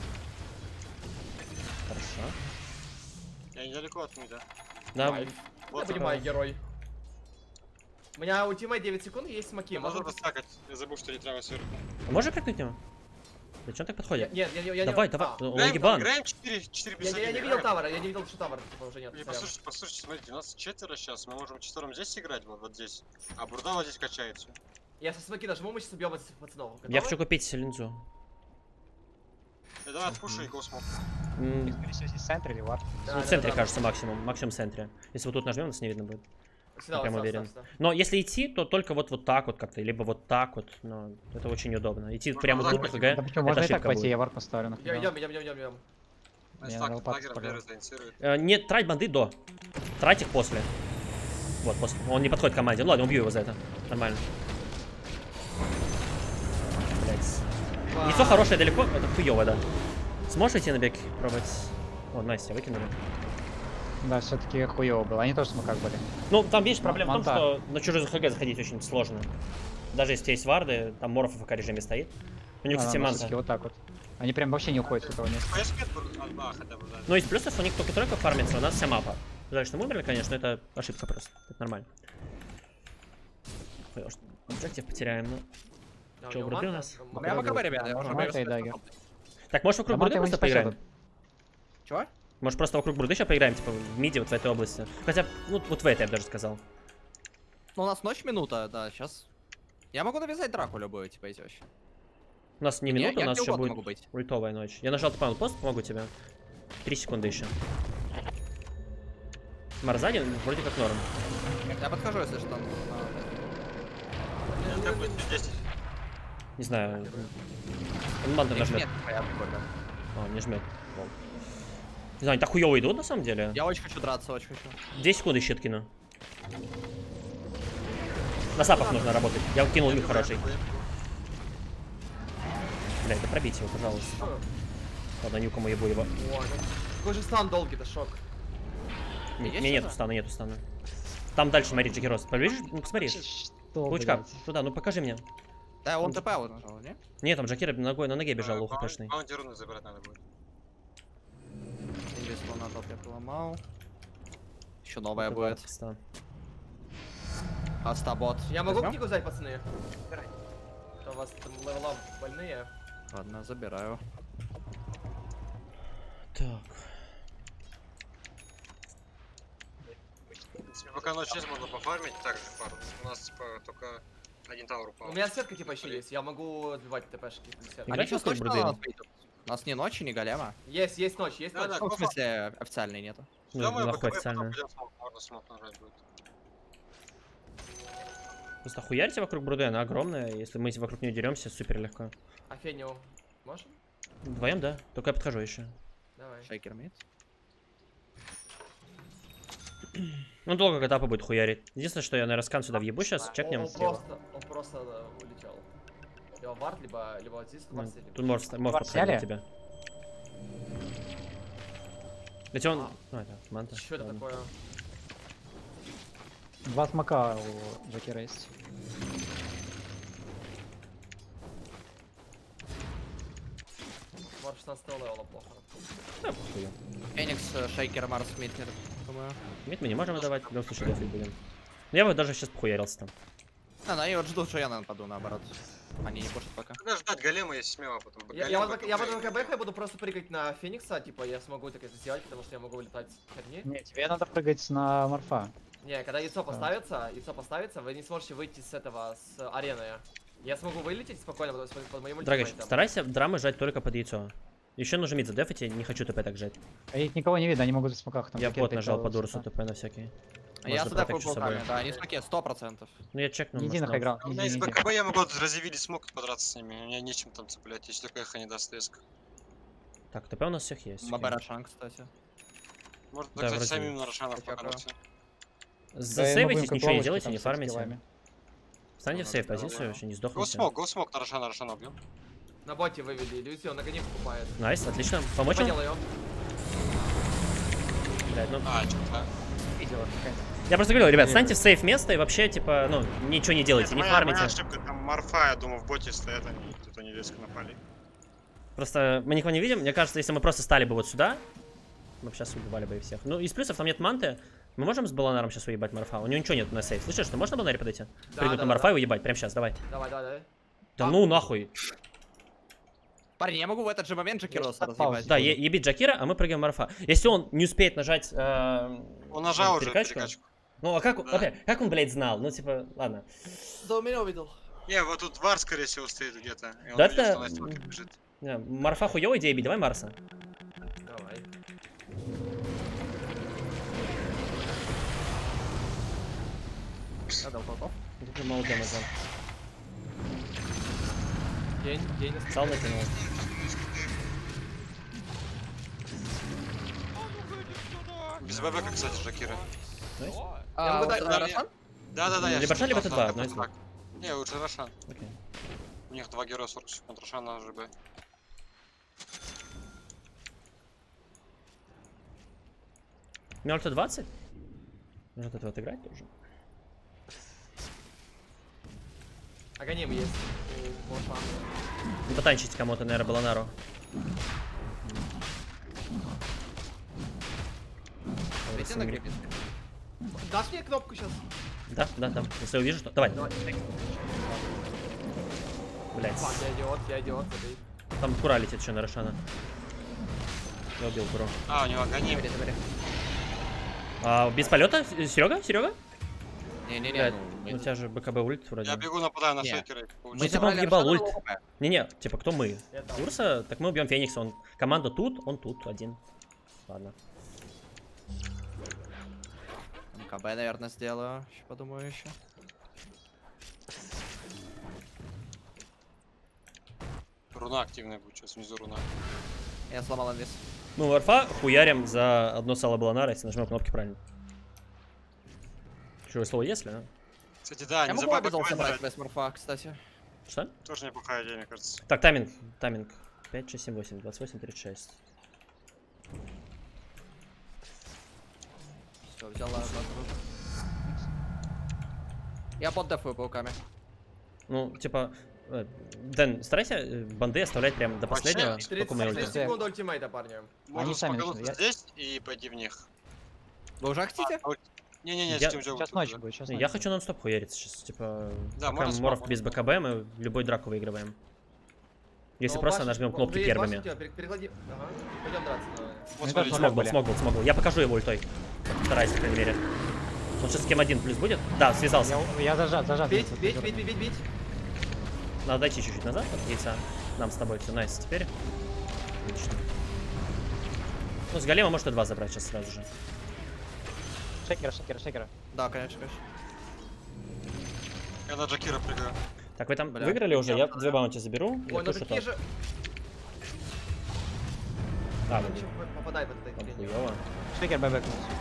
Хорошо. Я недалеко от мида. Да, Лайф. Я Вот понимаю, герой. У меня ультимейт 9 секунд, есть смоки. я могу Можно... расстакать. Я забыл, что не трава сверху. можешь крикнуть него? Да что он так подходит? Нет, я Давай, не... давай, А, он ебан. Играем 4 без я не видел тавра, я не видел, что тавр типа уже нет. И сорян. послушайте, смотрите, у нас четверо сейчас, мы можем четвером здесь играть, вот здесь, а Бурда вот здесь качается. Я со смоки нажму, мы сейчас убьем этих пацанов. Я Готовы? хочу купить линзу. Давай отпуши и космо. Скорее всего, здесь центр или варп. Да, Ну, в да, центре, да. кажется, максимум в центре. Если вот тут нажмем, нас не видно будет. Сюда, Я прям сюда, уверен. сюда. Но если идти, то только вот так вот как-то, либо вот так вот, но это очень удобно. Идти прямо вот тут так по пойти. ХГ, Да почему, это можно и так ошибка пойти, будет. я варп поставлю на Идем. Я Так, на лопатку лагером пошел. первый заинициирует. Не трать банды до. Трать их после. Вот, после. Он не подходит к команде. Ну ладно, убью его за это. Нормально. Блять. Яйцо хорошее далеко. Это хуёво, да. Сможешь идти на бег пробовать? О, найс, тебя выкинули. Да, все-таки хуево было. Они тоже в смоках были. Ну, там, видишь, проблема в том, Монта. что на чужой ХГ заходить очень сложно. Даже если есть варды, там Моров в ФК режиме стоит. У них, кстати, манта. Вот так вот. Они прям вообще не уходят с этого места. Поешь нет, хотя бы, да. Но из плюсов у них только тройка фармится, у нас вся мапа. Жаль, что мы умерли, конечно, это ошибка просто. Это нормально. Объектив потеряем, ну. Да, Чё, него Бурды у манта, нас? У меня МКБ, ребята, я Можно уже Марта и Дагер. Так, может вокруг Да Бурды Марта его не просто спасет. поиграем? Чего? Может просто вокруг Бурды сейчас поиграем, типа в миде, вот в этой области. Хотя, ну, вот в этой я бы даже сказал. Ну, у нас ночь минута, да, сейчас. Я могу навязать драку любую, типа, идешь. У нас не минута, у нас еще могу будет быть. ультовая ночь. Я нажал тупаун пост, помогу тебе. 3 секунды еще. Марзади вроде как норм. Я подхожу, если что. Я такой 10. Не знаю. Он манта нажмет. Нет, я прикольно. А, не жмет. Лол. Не знаю, они так хуёво идут на самом деле. Я очень хочу драться, очень хочу. 10 секунд еще откину. На сапах нужно работать. Я кинул люк хороший. Блядь, да пробейте его, пожалуйста. Ладно, нюкому ебу его. Ой, ну, какой же стан долгий, это шок. Не, Есть нету что-то? нету стана. Там дальше, смотри, Джекерос. Побежишь? Ну, посмотри. Что, Лучка, блядь? туда, ну покажи мне. Да, он ТП вот нажал, не? Нет, там Джекер на ноге бежал, лох пешный. Баунти руны забирать надо будет. Инвест на топ я поломал. Еще новая будет. Астабот. Я могу Возьмем? книгу взять, пацаны? У вас там левелап больные. Ладно, забираю. Так. В принципе, пока ночь есть, можно пофармить так же пару. У нас типа только один тауэр упал. У меня сетка типа еще есть, я могу отбивать ТПшки. Играть Они сейчас в какой точно Бурды? на нас выйдут? У нас ни ночи, ни голема. Есть ночь, есть Да, ночь. да. Ну, в смысле, официальной нету. Ну, Да, мы нахуй БКБ официально. потом пойдем смог, можно смог нажать будет. Просто хуярьте вокруг Бруды, она огромная. Если мы вокруг нее деремся, супер легко. А Феню можем? Вдвоем, да? Только я подхожу еще. Давай. Шейкер мид. Ну, долго этапа будет хуярить. Единственное, что я на раскан сюда въебу сейчас, чекнем. Он просто улетел. Либо вард, либо вот здесь Ну, вард, либо... тут морф Вард подходил взяли? тебя. Ведь он... Ну, это, манта. Что это ладно. такое? 2 смока у Джокера есть. Вард 16 левела плохо. Да, похуй. Феникс, Шейкер, Марс, Митнер. Думаю. Мид мы не можем отдавать, в любом случае дефить будем. Я бы даже сейчас похуярился там. Они вот ждут, что я, наверное, паду, наоборот. Они не пушат пока. Надо ждать голема, если смело потом. Я потом КБХ буду просто прыгать на Феникса, типа я смогу так это сделать, потому что я могу вылетать с херни. Не, тебе надо прыгать на морфа. Не, когда яйцо поставится, вы не сможете выйти с этого, с арены. Я смогу вылететь спокойно под моим Драгоч, ультимейтом. старайся драмы жать только под яйцо. Еще нужно мид задефать, я не хочу ТП так жать. А их никого не видно, они могут в смоках там. Я Джокер вот нажал прикалывается, под Урсу да. ТП на всякий. Я Можно с атакой протекчу с собой. пауками, да, они в смоке, 100%. Ну я чекну. Иди может, нах играл. У меня Иди, из иди. БКБ я могу разъявили смог подраться с ними. У меня нечем там цеплять, если только эхо не даст резко. Так, ТП у нас всех есть. МБ Рошан, кстати. Может, Да, кстати, вроде самим есть. на Рошанов Почекаю. покануть. Засейвайтесь, ничего не делайте, не фармите. Встаньте Встаньте в сейф Да, позицию, да. вообще не Го сдохните. смог на Рошана убьем. На боте вывели, Люси, он на коне покупает. Найс, отлично. Помочь вам? Поделаю. Блядь, ну... А, что-то. Я просто говорил, ребят, встаньте в сейф место и вообще, типа, ну, ничего не делайте, не Моя фармите. ошибка, там Марфа, я думаю, в боте стоят, они тут они резко напали. Просто мы никого не видим. Мне кажется, если мы просто стали бы вот сюда, мы бы сейчас убивали бы их всех. Ну, из плюсов там нет манты. Мы можем с Баланаром сейчас уебать Марфа? У него ничего нет на сейф. Слышишь, что можно Баланаре подойти? Прыгнуть на Марфа и уебать. Прямо сейчас, давай. Давай. Да ну нахуй. Парни, я могу в этот же момент Джекироса Я разъебать. Да, ебить Джакира, а мы прыгаем Марфа. Если он не успеет нажать Он нажал уже перекачку. Ну, а как, Да. как он, блядь, знал? Ну, типа, ладно. Да, у меня увидел. Не, вот тут Вар, скорее всего, стоит где-то. И он Да видит, это- что на стенке бежит. Не, Марфа хуёвая идея бить, давай Марса. Давай. Я дал толков. Тут мало дэмэджа. День. Сал натянул. Без ББ, кстати, Жакира. Найс. Я могу дать да, Рошан? Да, я Либо Рошан, либо сейчас Т2, не одно из знаю, Не, лучше Рошан. Окей. У них 2 героя 40 секунд, Рошан на ЖБ. Мертв 20? Может это вот играть тоже? Агоним есть. У Марфа. Не потанчить кому-то, наверное, Баланару. Ведь на гриппе. Дашь мне кнопку сейчас? Да. Если увижу, что... Давай. Давай. Блять. Фак, я идиот. Смотри. Там кура летит еще на Рошана. Я убил куру. А, у него огоним. А, без полета? Серега? Не-не-не, Блядь, ну, у тебя же БКБ ульт вроде. Я бегу, нападаю на Не. шейкера. и Мы получаю. типа он въебал Рошана ульт. на ЛВП. Не-не, типа кто мы? Я там. Урса? Так мы убьем Феникса, он... Команда тут, он тут, один. Ладно. МКБ, наверное, сделаю. Еще подумаю еще. Руна активная будет, сейчас внизу руна. Я сломал инвиз. Ну, варфа хуярим за одно сало Баланара, если нажмем кнопки правильно. Чего слово если, а? Кстати, да, Я не могу забывай обязал БКБ собрать нажать. без морфа, кстати. Что? Тоже неплохая идея, мне кажется. Так, тайминг. 5, 6, 7, 8, 28, 36. Все, взяла базу. Я под дефую пауками. Ну, типа, Дэн, старайся банды оставлять прям до Вообще, последнего. 30 Сколько мы 30 секунд ультимейта, парни. Можно сами спокойно начнут, здесь и пойти в них. Вы уже хотите? Не-не-не, Я- Steam Joe Сейчас тут ночь уже. будет, сейчас Я хочу нон-стоп хуяриться сейчас, типа, Да, пока можно Морф смог, без можно. БКБ, мы любой драку выигрываем. Если Ну, просто Вася, нажмем уже кнопки есть первыми. Вася, переклади. Ага. Пойдем драться. Давай. Вот Мне смотрите, тоже Смог был. Я покажу его ультой. Стараюсь, по крайней мере. Он сейчас с кем один плюс будет? Да, связался. Я зажат. Бить. Надо дойти чуть-чуть назад от яйца. Нам с тобой все, найс. Теперь. Отлично. Ну, с голема может и 2 забрать сейчас сразу же. Шейкера. Да, конечно. я на Джакира прыгаю. Так, вы там Бля, выиграли уже? Я да. 2 баунти заберу. Я Ой, ну тушу такие топ. же... А, вы Попадай в это там линию. хуёво. Шейкер ББ.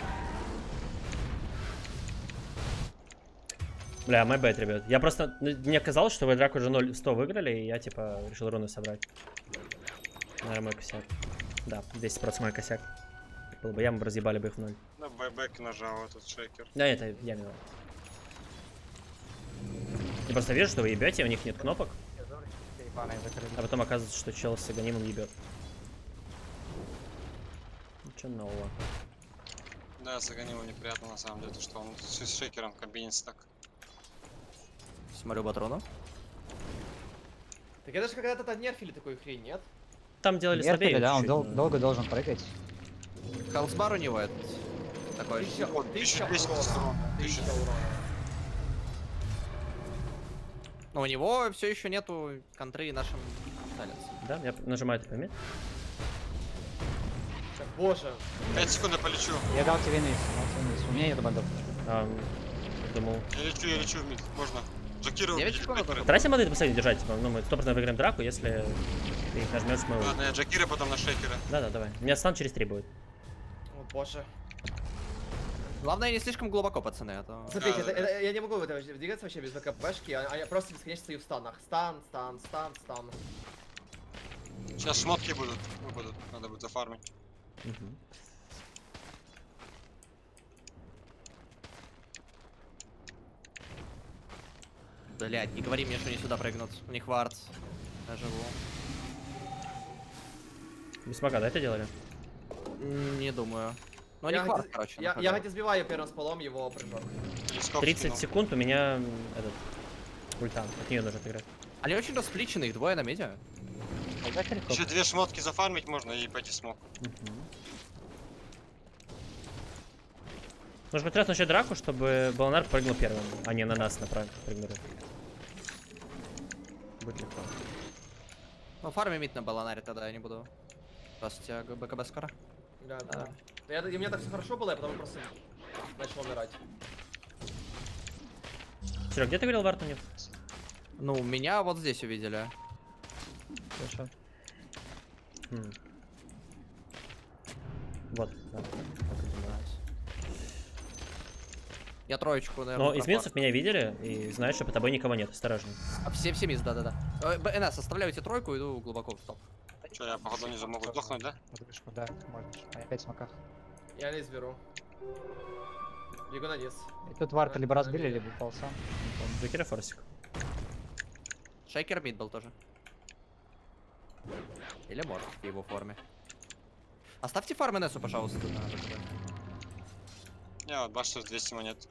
Бля, my bad, ребят. Я просто... Мне казалось, что вы драку уже 0-100 выиграли, и я, типа, решил руны собрать. Наверное, мой косяк. Да, 10% мой косяк. Было бы, мы бы разъебали бы их в ноль. На байбек нажал этот шейкер. Да, это я виноват. Я просто вижу, что вы ебете, у них нет кнопок, а потом оказывается, что чел с аганимом ебет. Ничего нового. Да, с Аганимом неприятно на самом деле, то, что он с шейкером комбинится так. Смотрю Батрона. Так это же когда-то нерфили такую хрень, нет? Там делали слабее. Да, он чуть-чуть, но- долго должен прыгать. Хелсбар у него этот. Такой. 1000 1000 урона. урона. 1000 урона. Но у него все еще нету контры нашим Сайленсом. Да, я нажимаю это пойми. Боже. 5 секунд я полечу. Я дал тебе инвиз. У меня нету бандов. Думал. Я лечу в мид, можно. Джакира 9 убить. секунд тоже. Тратим моды до последней держать, типа, ну мы 100% выиграем драку, если ты их нажмешь с моего. Ладно, я Джакира, потом на шейкера. Да, давай. У меня стан через 3 будет. О боже. Главное, не слишком глубоко, пацаны, а то... Смотрите, Да, я не могу в это двигаться вообще без БКПшки, а я просто бесконечно стою в станах. Стан. Сейчас шмотки выпадут, надо будет зафармить. Мгм. Блять, не говори мне, что они сюда прыгнут. У них вард. Я живу. Без смога, да, это делали? Не думаю. Ну, у них вард, короче. Я хоть сбиваю первым спалом его прыжок. Или сколько 30 скинул. секунд у меня этот ультан. От нее нужно отыграть. Они очень распличены, их двое на медиа. Еще 2 шмотки зафармить можно и пойти смог. Нужно потрясти начать драку, чтобы Баланар прыгнул первым, а не на нас направо прыгнули. Будет легко. Ну, фарми мид на баланаре тогда, я не буду. Раз у тебя БКБ скоро. Да. И у меня так все хорошо было, я потом просто начал умирать. Серег, где ты говорил вард у них? Ну, меня вот здесь увидели. Хорошо. Вот, да. Я троечку, наверное. Но из минусов меня видели и знают, что по тобой никого нет. Осторожно. Все мисс, да. НС, оставляю тройку, иду глубоко в топ. Че, я походу не могу сдохнуть, да? Подвижку, да, можешь. А я опять в смоках. Я низ беру. Бегу на низ. И тут варта либо разбили, либо упал сам. Джекера форсик. Шейкер мид был тоже. Или может в его форме. Оставьте фарм НСу, пожалуйста, на БКБ. Не, вот башня 200 монет.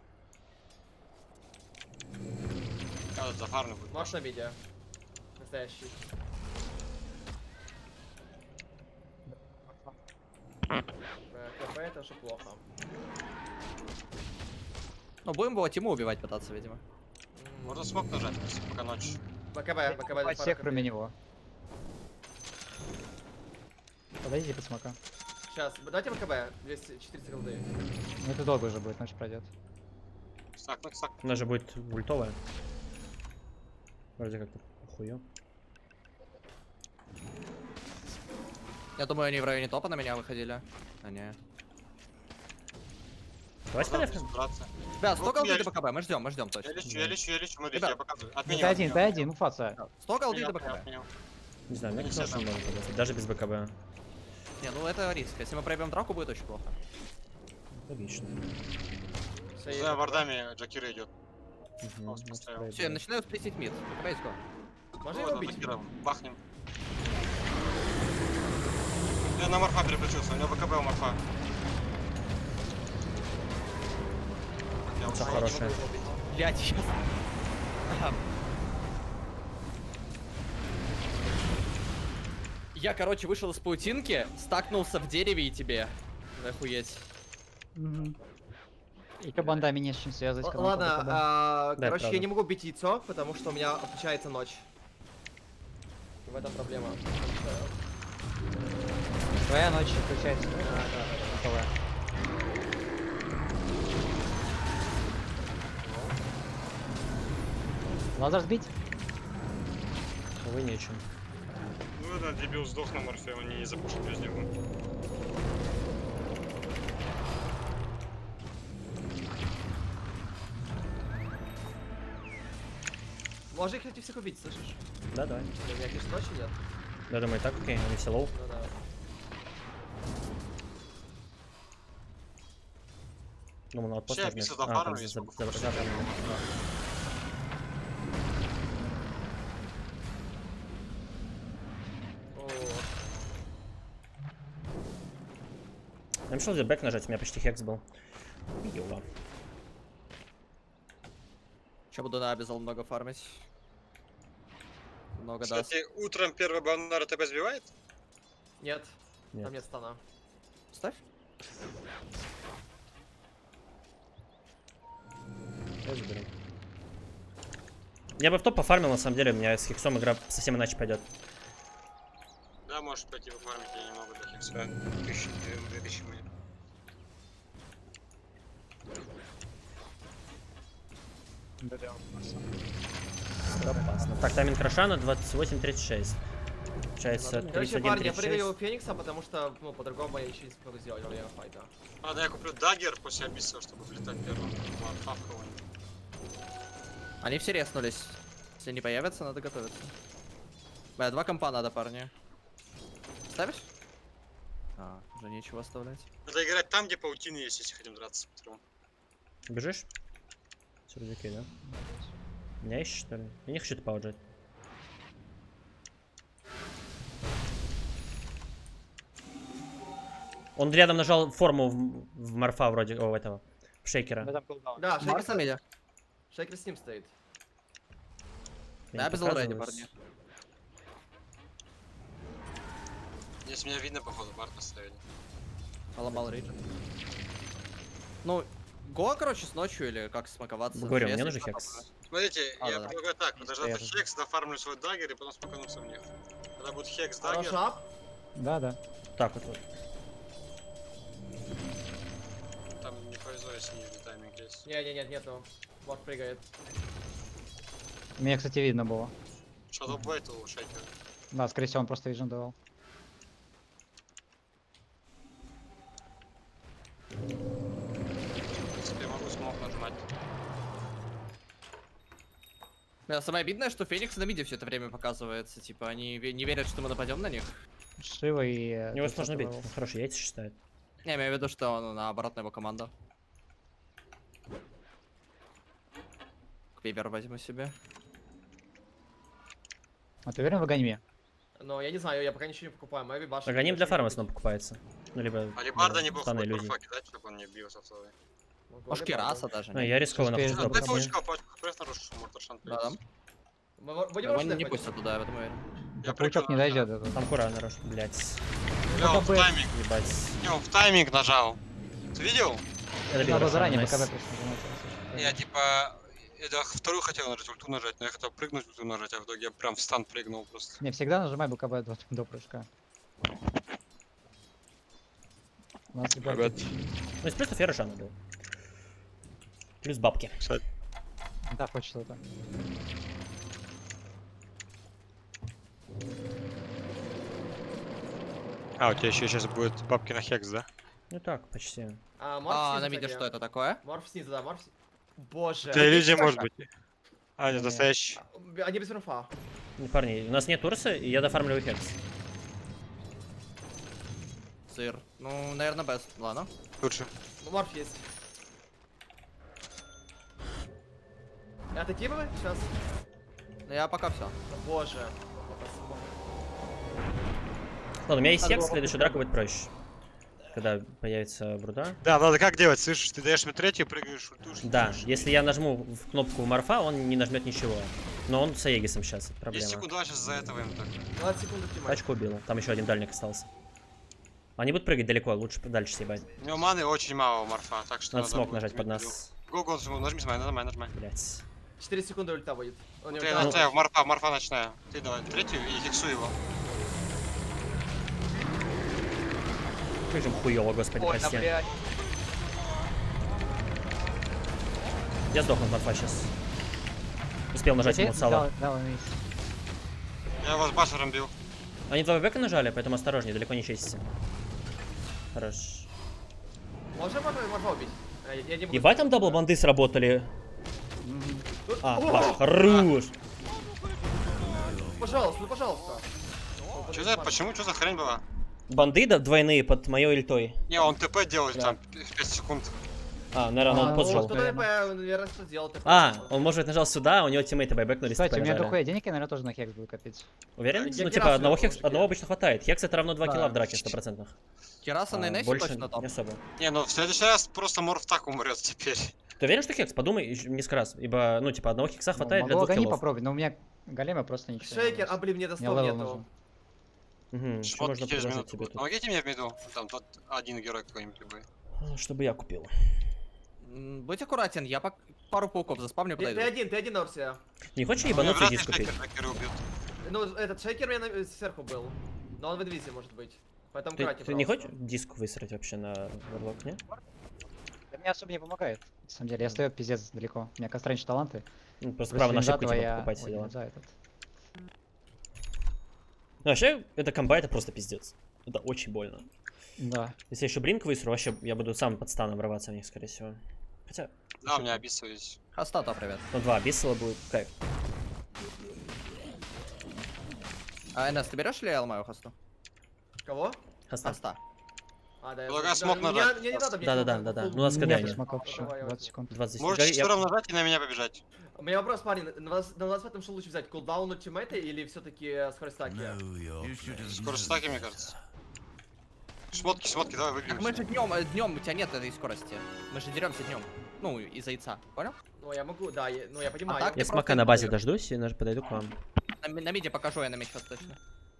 Надо зафармить будет. Можешь на миде. Настоящий. КП это же плохо. Ну, будем его Тиму убивать пытаться, видимо. Можно смог нажать, пока ночь. БКБ. Всех, кроме него. Подойди под смока. Сейчас, давайте БКБ. 240 голды. Ну это долго уже будет, ночь пройдет. Стак. У нас же будет ультовая. Вроде как-то охуел. Я думаю, они в районе топа на меня выходили. А не. Давай спалим. Да, 100 Ну, голды я- до БКБ, мы ждем точно. Я лечу, смотрите, Ребят, я показываю. Т1, уфаца. 100 голды до БКБ. Не знаю, мне Они кажется, все что там. можно победить. Даже без БКБ. Не, ну это риск. Если мы проебем драку, будет очень плохо. Логично. За вардами Джакира идет. Мгм, Просто вот поставил. правильно. Все, я начинаю сплитить мид. БКБ есть го. Можно его убить? Бахнем. Я на морфа переключился, у него БКБ у морфа. Я Это ушел. хорошее. Блять, сейчас. Я, короче, вышел из паутинки, стакнулся в дереве и тебе. Охуеть. И кабандами не с чем связывать. когда Ладно, нападут, да. Да, короче, правда. я не могу бить яйцо, потому что у меня отключается ночь. В этом проблема. Твоя ночь включается. Готовая. Лазер сбить? Увы, нечем. Ну да, дебил сдох на морфе, он не запушит без него. Можно их, кстати, всех убить, слышишь? Да, давай. У меня, конечно, ночи нет. Я думаю, так, окей, они все лоу. Ну да. Думаю, на отпуск Ща, нажмешь. писал, А, там зафармили, за- сколько за- хочешь. О, Я мешал бэк нажать, у меня почти хекс был. Йола. Че буду на обязал много фармить. Много даст. Кстати, утром первый баннер тебя сбивает? нет, Нет. там нет стана. Ставь. Я заберу. Я бы в топ пофармил, на самом деле, у меня с хексом игра совсем иначе пойдет. Да, можешь пойти пофармить, я не могу до хекса. 2000 монет. Опасно. Так, тайминг Рошана 28-36. Получается, Короче, парни, я 31-36. прыгаю у Феникса, потому что, ну, по-другому я еще не смогу сделать во время файта. Ладно, я куплю даггер после Абисса, чтобы влетать первым. Марфа в кого-нибудь. Они все резнулись. Если не появятся, надо готовиться. Бля, 2 компа надо, парни. Ставишь? А, уже нечего оставлять. Надо играть там, где паутины есть, если хотим драться. По-второму. Бежишь? Сердюки, да? Меня ищешь, что ли? Я не хочу типа отжать. Он рядом нажал форму в морфа вроде, о, этого, в шейкера. Да, Марс на медиа. Шейкер с ним стоит. Я Да, не без лорейди, показываюсь. парни. Здесь меня видно, походу, бар поставили. Поломал рейдж. Ну, го, короче, с ночью или как смаковаться? Говорю, мне Если нужен что, хекс. Смотрите, А, я да. предлагаю так, подождать Стоят. хекс, дофармлю свой даггер и потом спокойнуться в них. Когда будет хекс, Хорош даггер, ап. Да. Так вот. там не повезло, если не тайминг есть. Нет, нету. Морф прыгает. Меня, кстати, видно было. Shadow Blade у шейкера. Да, скорее всего, он просто вижен давал. В принципе, я могу смог нажимать. Бля, самое обидное, что Феникс на миде все это время показывается. Типа, они не верят, что мы нападем на них. Шива и... Его сложно бить. Он хороший, яйца считает. Не, я имею в виду, что он наоборот на его команда. Квивер возьму себе. А ты уверен в Аганьме? Но я не знаю, я пока ничего не покупаю. Мэви башня. Аганим для фарма снова покупается. Ну, либо... Алибарда неплохо станы будет иллюзий. профа кидать, чтобы он не бился в целый. Может, Кераса даже. Ну, не? я рискованно Сейчас хочу А, дай попробовать. паучка, пресс нарушишь, Мортаршан. Да, да. Будем Его рождать, не пойдем? пустят туда, я в этом уверен. Я Паучок не прыгаю. дойдет. Там кура нарож, блять. Бля, он в тайминг. Ебать. Не, он в тайминг нажал. Ты видел? Я добил Надо Рошана, заранее найс. БКБ просто нажимать. Я типа... Я вторую хотел нажать, ульту нажать, но я хотел прыгнуть, ульту нажать, а в итоге я прям в стан прыгнул просто. Не, всегда нажимай БКБ до прыжка. У нас ребят... Ну, есть просто фер Рошана был. Плюс бабки. Да, хочет что-то. А, у тебя еще сейчас будет бабки на хекс, да? Ну так, почти. Морф А, снизу, на миде кстати. что это такое? Морф снизу, да, морф снизу. Боже. иллюзия может быть. А, Не. нет, настоящий. Они без инфа. Ну, парни, у нас нет Урса, и я дофармливаю хекс. Сыр. Ну, наверное, без. Ладно. Лучше. Морф есть. А ты кибовый сейчас? Ну, я пока все. Боже. Ладно, у меня есть Надо хекс, было следующая драка будет проще. Когда появится бруда. Да, надо как делать, слышишь? Ты даешь мне третью, прыгаешь, ультуешь. Да, если я нажму в кнопку морфа, он не нажмет ничего. Но он с Аегисом сейчас, это 10 проблема. секунд, давай сейчас за этого им так. 20 секунд оптимально. Тачку убил, там еще один дальник остался. Они будут прыгать далеко, лучше дальше съебать. У него маны очень мало у Марфа, так что Надо смог будет нажать под иметь в нас. виду. Го, нажми, нажимай. Блять. 4 секунды ульта будет. У него Я там- начинаю, Марфа начинаю. Ты давай третью и фиксуй его. Как же хуёво, господи, Ой, прости. блядь. Я сдохну от морфа сейчас. Успел нажать ему сало. Да, он есть. Я вас башером бил. Они два бэка нажали, поэтому осторожнее, далеко не честите. Хорош. Можем морфа убить? Я не буду. Ебать, там дабл-банды сработали. А, О! Паш, хорош. Пожалуйста, ну пожалуйста. Что за, почему, что за хрень была? Банды двойные под моей ультой. Не, он ТП делает Да. там 5 секунд. А, наверное, он А, поджал. вот. Кто-то, наверное, что сделал. такое. А, он, может, нажал сюда, а у него тиммейты байбэкнулись. Кстати, у меня нажали. дохуя денег, я, наверное, тоже на хекс буду копить. Уверен? Я Ну, Керасу типа, одного, лучше одного кину. обычно хватает. Хекс это равно 2 Да. килла в драке 100%. Кераса на инессе Больше точно топ. не особо. Не, ну в следующий раз просто Морф так умрет теперь. Ты уверен, что хекс? Подумай несколько раз. Ибо, ну, типа, одного хекса хватает для Могу 2 Агани киллов. попробовать, но у меня голема просто ничего. Шейкер, а блин, мне Мне достал левел нету. нужен. Угу, что Вот можно через предложить минуту тебе будет. тут? Помогите мне в миду. Там тот один герой какой-нибудь любой. Чтобы я купил. Будь аккуратен, я пару пауков заспавню, Ты подойду. один на Орсе. Не хочешь Ну, ебануться вряд и ли диск купить? шейкер убьет. Ну, этот шейкер у меня сверху был. Но он в инвизе может быть. Поэтому Ты аккуратнее, не пожалуйста. хочешь диск высрать вообще на Warlock, не? Да мне особо не помогает. На самом деле, я стою пиздец далеко. У меня костранчие таланты. Ну, просто Вы право на слеза ошибку типа твоя- покупать все Ой, дела. за этот. Ну, вообще, эта комба это просто пиздец. Это очень больно. Да. Если я еще блинк высру, вообще я буду сам под станом врываться в них, скорее всего. Хотя, Да, у меня обидство есть. Хастата, привет. ну 2 Биссела будет кайф. А, Энес, ты берешь ли Алмаю хасту? Кого? Хаста. Хаста. А, да, Предлагаю да, смог мне нажать. не надо, мне Да-да-да, да. Ну, у нас У когда меня они? смоков еще. Давай, 20 секунд. 20 Можете секунд. четвером нажать и на меня побежать. У меня вопрос, парень, на 25-м что лучше взять? Кулдаун ультимейта или все-таки скорость стаки? Know your place. Скорость стаки, мне кажется. Шмотки, давай Так выбьем. мы же днем у тебя нет этой скорости. Мы же деремся днем. Ну, из яйца, понял? Ну, я могу, да, ну, я понимаю. так Я ты смока просто на базе игноришь. дождусь и подойду к вам. На миде покажу, я на меч точно.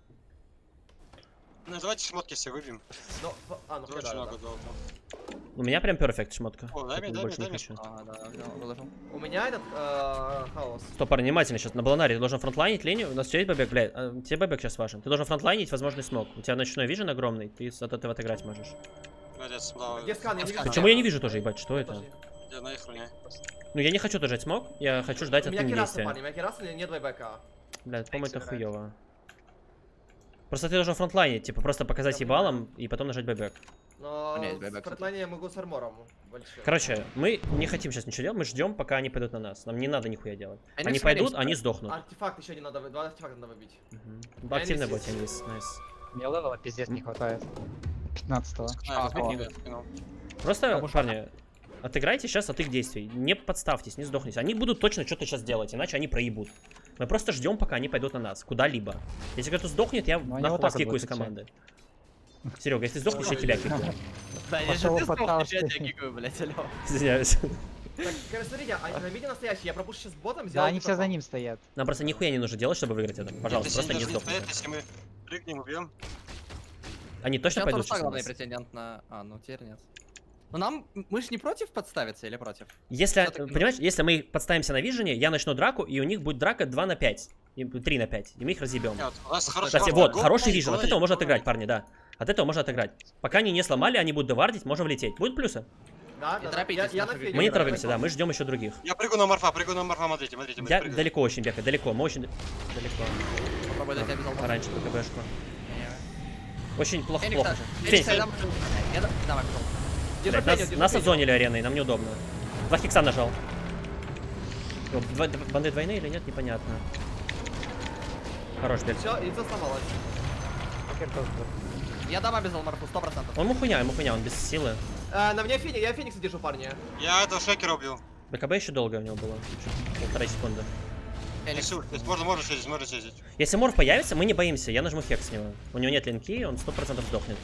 Ну, давайте шмотки все выбьем. Ну, ну, Очень да, да. много золота. У меня прям перфект шмотка. О, дай мне, дай Больше мне, не дай хочу. А, да, взял, выложил. У меня этот, хаос. Стоп, парни, внимательно сейчас. На Бланаре ты должен фронтлайнить линию. У нас есть бэбэк, блядь. Тебе бэбэк сейчас важен. Ты должен фронтлайнить возможный смог. У тебя ночной вижен огромный, ты от этого отыграть можешь. Молодец, да. Где скан? Я не вижу. Почему я не вижу тоже, ебать, что это? Тоже. Я на их руне. Ну я не хочу держать смог, я хочу ждать У от меня ним кераса, действия. парень, у меня кераса, нет двойбека. Блядь, по-моему, это собирает. хуёво. Просто ты должен фронтлайнить, типа просто показать Я ебалом и потом нажать бэбэк. Но У меня есть в байбек, кстати. фронтлайне я могу с армором большим. Короче, мы не хотим сейчас ничего делать, мы ждем, пока они пойдут на нас. Нам не надо нихуя делать. Они Они смотрим, пойдут, смотрят. они сдохнут. Артефакт еще не надо, 2 артефакта надо выбить. Мгм. Активный здесь. ботинг, найс. Мне левела пиздец не хватает. 15-го. Просто, Потому что- парни, отыграйте сейчас от их действий. Не подставьтесь, не сдохните. Они будут точно что-то сейчас делать, иначе они проебут. Мы просто ждем, пока они пойдут на нас. Куда-либо. Если кто-то сдохнет, я Ну, они нахуй вот так вас вот кикаю из будут команды. Серега, если сдохнешь, я тебя кикаю. Да, я же Пошёл ты сдохнешь, подкаст. я тебя гигаю, блядь, алё. Извиняюсь. Так, короче, смотрите, они на виде настоящие, я пропущу сейчас ботом, Да, сделаю они все типа за ним стоят. Нам просто нихуя не нужно делать, чтобы выиграть это. Пожалуйста, просто не сдохните. Если мы прыгнем, убьем. Они точно Сейчас пойдут Турса сейчас на главный нас? претендент на... А, ну теперь нет. Ну нам... Мы ж не против подставиться или против? Если, Всё-таки, ну- понимаешь, если мы подставимся на вижене, я начну драку, и у них будет драка 2 на 5. 3 на 5. И мы их разъебем. Нет, у нас хороший Кстати, гол, вот, хороший гол, вижен. От гол, этого можно гол. отыграть, парни, да. От этого можно отыграть. Пока они не сломали, они будут довардить, можем влететь. Будут плюсы? Да, Не да, торопитесь, я на наши феде Мы не играю. торопимся, да, мы ждем еще других. Я прыгаю на морфа, смотрите, Я прыгаю. далеко очень бегаю, далеко, мы очень далеко. Попробуй дать обязал. Пораньше БКБшку. Очень плохо, Феникса, плохо. Феникса, я Феникс, дам... Я дам обязал. Держи блядь, Федю, держи нас Федю. отзонили ареной, нам неудобно. 2 хикса нажал. Банды двойные или нет, непонятно. Хорош, блядь. Все, яйцо сломалось. Я дам обязал Марфу, 100%. Он мухуня, он без силы. На мне Феникс, я Феникса держу, парни. Я этого шекера убил. БКБ еще долго у него было. Чуть, 1,5 секунды. Феникс. Рисуй, то есть можно съездить. Если морф появится, мы не боимся, я нажму хекс с него. У него нет линки, он 100% сдохнет.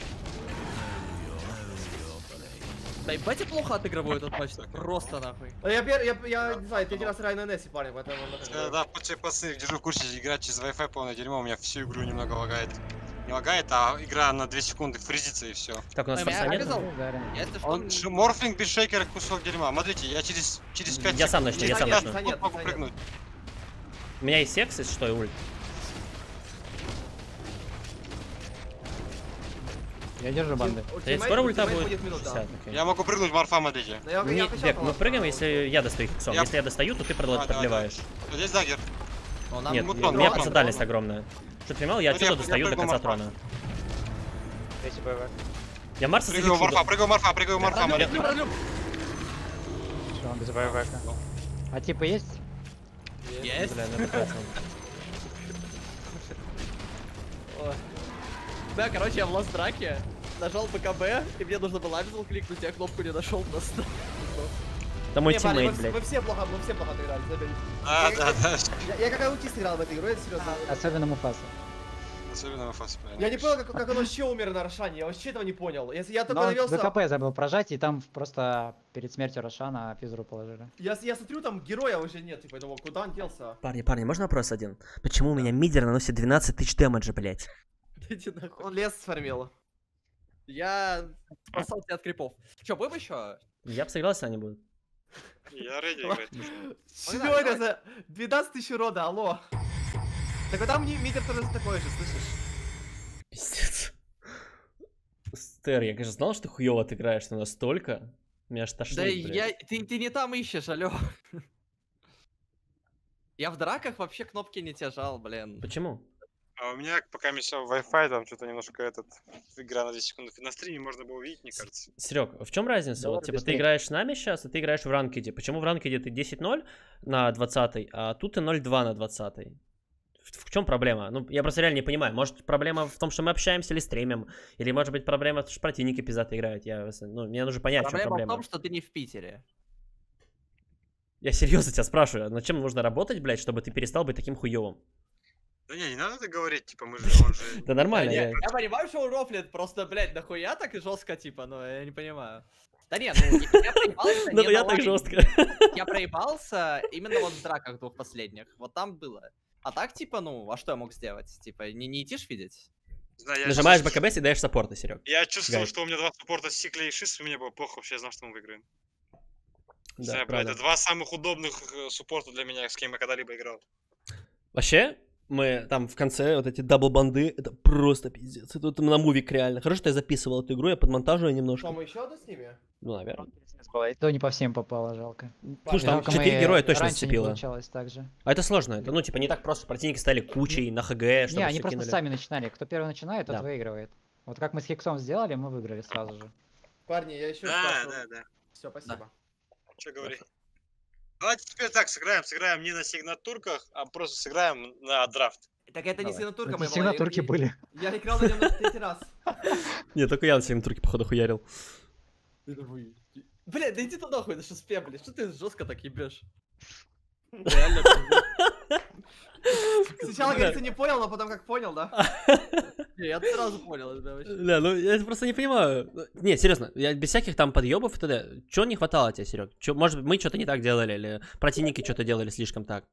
Да ебать, я плохо отыгрываю этот матч. Просто нахуй. Я не знаю, третий раз играю на Нессе, парни, поэтому... Да, пацаны, держу в курсе, играть через Wi-Fi полное дерьмо, у меня всю игру немного лагает. Не лагает, а игра на 2 секунды фризится и все. Так, у нас Ой, форса меня нет? обязал? Ударен. Если что... Он морфлинг без шейкера кусок дерьма. Смотрите, я через 5 Я сам начну, я сам Нет, начну. нет, могу нет. прыгнуть. У меня есть секс, если что, и ульт. Я держу банды. Ультимейт- Скоро ульта ультимейт будет минут, да. 60, окей. Я могу прыгнуть морфа, смотрите. Но я Не, качал Бек, мы талант. прыгаем, если я достаю хиксом. Я- Если я достаю, то ты продлеваешь. Здесь дагер. Ну, нам Нет, вот у он, меня вот он, просто дальность огромная. Что ты понимал, я Ну, отсюда я достаю до прыгаю конца морфа. трона. Третий БВ. Я Марса Прыгаю залечу. морфа, прыгаю морфа, Продлю, смотрите. продлю. Все, он без БВ. А типа есть? Есть. Бля, ну это классно. Ой. Да, короче, я в ласт драке нажал БКБ, и мне нужно было обязал кликнуть, я кнопку не нашел просто. Это мой Не, парни, тиммейт, мы блядь. все плохо отыграли, забей. Да. Я как аутист играл в эту игру, это серьезно. Особенно Муфаса. Особенно в фасе, Я не понял, как он вообще умер на Рошане, я вообще этого не понял. Если я только Но навелся... ВКП забыл прожать, и там просто перед смертью Рошана физру положили. Я смотрю, там героя уже нет, типа, я думал, куда он делся? Парни, можно вопрос один? Почему у меня мидер наносит 12 тысяч дэмэджа, блядь? Иди нахуй. Он лес сформил. Я спасал тебя от крипов. Че, будем еще? Я бы сыграл, если они будут. Я реди играть. Что это за 12 тысяч урода, алло? Так вот там мидер тоже такой же, слышишь? Пиздец. Стер, я, конечно, знал, что ты хуёво отыграешь, но настолько... Меня аж тошнит, Да блядь. ты не там ищешь, алё. Я в драках вообще кнопки не тяжал, блин. Почему? А у меня пока мешал Wi-Fi, там что-то немножко игра на 10 секунд на стриме, можно было увидеть, мне кажется. Серег, в чем разница? Давай Вот, типа, ты объясни. играешь с нами сейчас, а ты играешь в ранкеде. Почему в ранкеде ты 10-0 на 20, а тут ты 0-2 на 20? В чем проблема? Ну, я просто реально не понимаю. Может, проблема в том, что мы общаемся или стримим? Или, может быть, проблема в том, что противники пиздато играют? Ну, мне нужно понять, в чем Проблема в проблема. том, что ты не в Питере. Я серьезно тебя спрашиваю, над чем нужно работать, блядь, чтобы ты перестал быть таким хуёвым? Да не надо так говорить, типа, он же... Да нормально, Не, я... я понимаю, что он рофлит, просто, блядь, нахуя так и жестко, типа, ну, я не понимаю. Да нет, ну, я проебался Ну, не я на так лайне. жестко. Я проебался именно вот в драках двух последних. Вот там было. А так, типа, ну, а что я мог сделать? Типа, не идти ж видеть? Знаю, я Нажимаешь чувствую- БКБ и даешь саппорта, Серег. Я чувствовал, Гайд. что у меня два саппорта Сикли и Шиз, и мне было плохо, вообще я знал, что мы выиграем. Да, Это правда. два самых удобных суппорта для меня, с кем я когда-либо играл. Вообще, мы там в конце вот эти дабл-банды, это просто пиздец. Это вот на мувик реально. Хорошо, что я записывал эту игру, я подмонтаживаю немножко. Что, мы еще одну снимем? Ну, наверное. И то не по всем попало, жалко. Слушай, там Жалко, 4 мы героя точно раньше не сцепило. получалось так же. А это сложно. Это, ну, типа, не так просто. Противники стали кучей на ХГ, чтобы Не, они все просто кинули. сами начинали. Кто первый начинает, тот Да. выигрывает. Вот как мы с Хиксом сделали, мы выиграли сразу же. Парни, я еще Да, да. Все, спасибо. Что говори? Давайте теперь так сыграем не на сигнатурках, а просто сыграем на драфт. Так это не Давай. сигнатурка Это моя всегда была, турки были. Я играл на нем на третий раз. Не, только я на всем турке, походу, хуярил. Бля, да иди ты нахуй, это что спе, бля, что ты жестко так ебешь? Реально, пиздец. Сначала, говорится, не понял, но потом как понял, да? Не, я сразу понял это вообще. Да, ну, я просто не понимаю. Не, серьезно, я без всяких там подъебов и т.д. Чего не хватало тебе, Серег? Может быть, мы что-то не так делали, или противники что-то делали слишком так?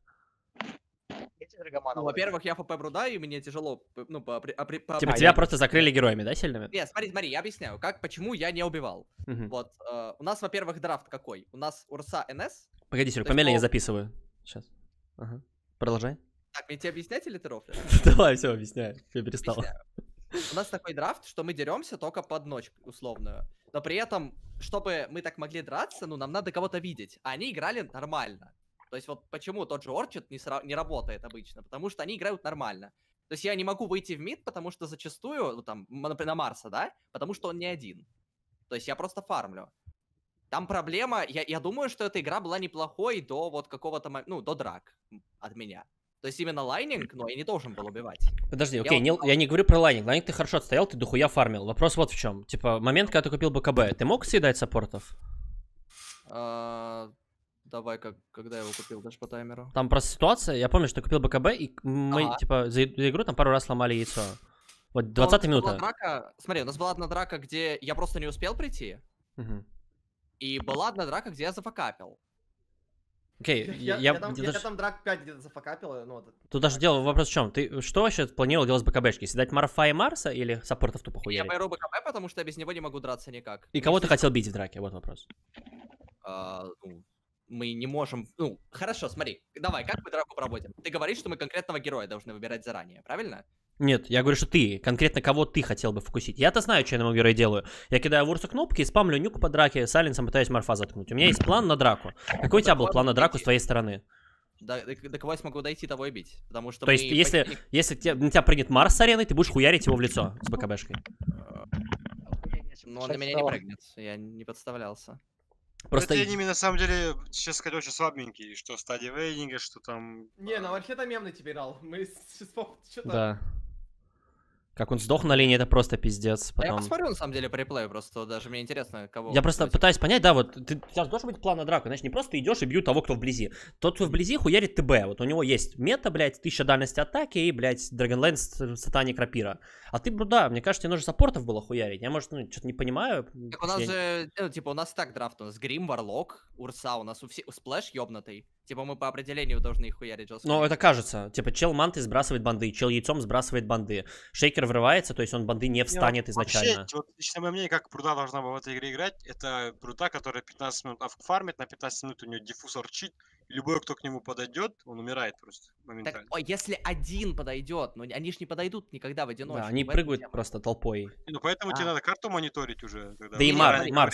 Ну, во-первых, я ФП Бруда, и мне тяжело, ну, по... Типа, тебя просто закрыли героями, да, сильными? Нет, смотри, я объясняю, почему я не убивал. Мгм. Вот, у нас, во-первых, драфт какой? У нас Урса НС. Погоди, Серег, То есть, помедленнее ну- записываю. Сейчас. Ага. Продолжай. Так, мне тебе объяснять или ты рофлишь? Давай, все, объясняю. Я перестал. Объясняю. У нас такой драфт, что мы деремся только под ночь условную. Но при этом, чтобы мы так могли драться, ну, нам надо кого-то видеть. А они играли нормально. То есть вот почему тот же Орчит не работает обычно. Потому что они играют нормально. То есть я не могу выйти в мид, потому что зачастую, ну, там, например, на Марса, да? Потому что он не один. То есть я просто фармлю. Там проблема, я думаю, что эта игра была неплохой до вот какого-то, ну, до драк от меня. То есть именно лайнинг, но я не должен был убивать. Подожди, Я окей, вот- я не говорю про лайнинг. Лайнинг ты хорошо отстоял, ты дохуя фармил. Вопрос вот в чем. Типа, момент, когда ты купил БКБ, ты мог съедать саппортов? Давай, когда я его купил, даже по таймеру. Там просто ситуация, я помню, что ты купил БКБ, и мы, Ага. типа, за игру там пару раз сломали яйцо. Вот Но 20 у нас была минута. драка, смотри, у нас была одна драка, где я просто не успел прийти, Мгм. и была одна драка, где я зафакапил. Окей, Я там даже- там драк 5 где-то зафакапил, ну вот. Тут даже дело, вопрос в чем? Ты что вообще планировал делать с БКБшки? Съедать Марфа и Марса или саппортов тупо Я хуярить? беру БКП, потому что я без него не могу драться никак. И кого ты хотел бить в драке? Вот вопрос. Ну, мы не можем... Ну, хорошо, смотри, давай, как мы драку проводим? Ты говоришь, что мы конкретного героя должны выбирать заранее, правильно? Нет, я говорю, что ты, конкретно кого ты хотел бы фокусить. Я-то знаю, что я на моем герое делаю. Я кидаю в Урсу кнопки и спамлю нюк по драке, сайленсом пытаюсь Марфа заткнуть. У меня есть план на драку. Какой у тебя был план на драку с твоей стороны? До кого я смогу дойти, того и бить. Потому что То есть, если на тебя прыгнет Марс с ареной, ты будешь хуярить его в лицо с БКБшкой. Ну, он на меня не прыгнет, я не подставлялся. Просто... Эти аниме, на самом деле, сейчас сказать, очень слабенькие. Что стадия вейдинга, что там... Не, на вообще-то мемный тебе играл. Мы что-то... Да. Как он сдох на линии, это просто пиздец. А я Потом... посмотрю, на самом деле, по реплею, просто даже мне интересно, кого... Я просто против. пытаюсь понять, да, вот, у тебя же должен быть план на драку, значит, не просто идешь и бьют того, кто вблизи. Тот, кто вблизи, хуярит ТБ, вот у него есть мета, блядь, 1000 дальности атаки и, блядь, Dragonlance, Сатаник, Рапира. А ты, да, мне кажется, тебе нужно саппортов было хуярить, я, может, ну, что-то не понимаю. Так у нас Я- же, ну, типа, у нас так драфт, у нас Грим, Варлок, Урса, у нас у всех сплэш ёбнутый. Типа мы по определению должны их хуярить жестко. Ну, это кажется. Типа, чел манты сбрасывает банды, чел яйцом сбрасывает банды. Шейкер врывается, то есть он банды не встанет изначально. Вообще, вот, лично мое мнение, как Пруда должна была в этой игре играть, это Пруда, которая 15 минут фармит, на 15 минут у нее диффузор чит, и любой, кто к нему подойдет, он умирает просто Так, моментально. ой, если один подойдет, ну они ж не подойдут никогда в одиночку. Да, они в этом прыгают тема. просто толпой. Ну, поэтому тебе А. надо карту мониторить уже. Когда Да и уже Марс, заранее Марс. говорить.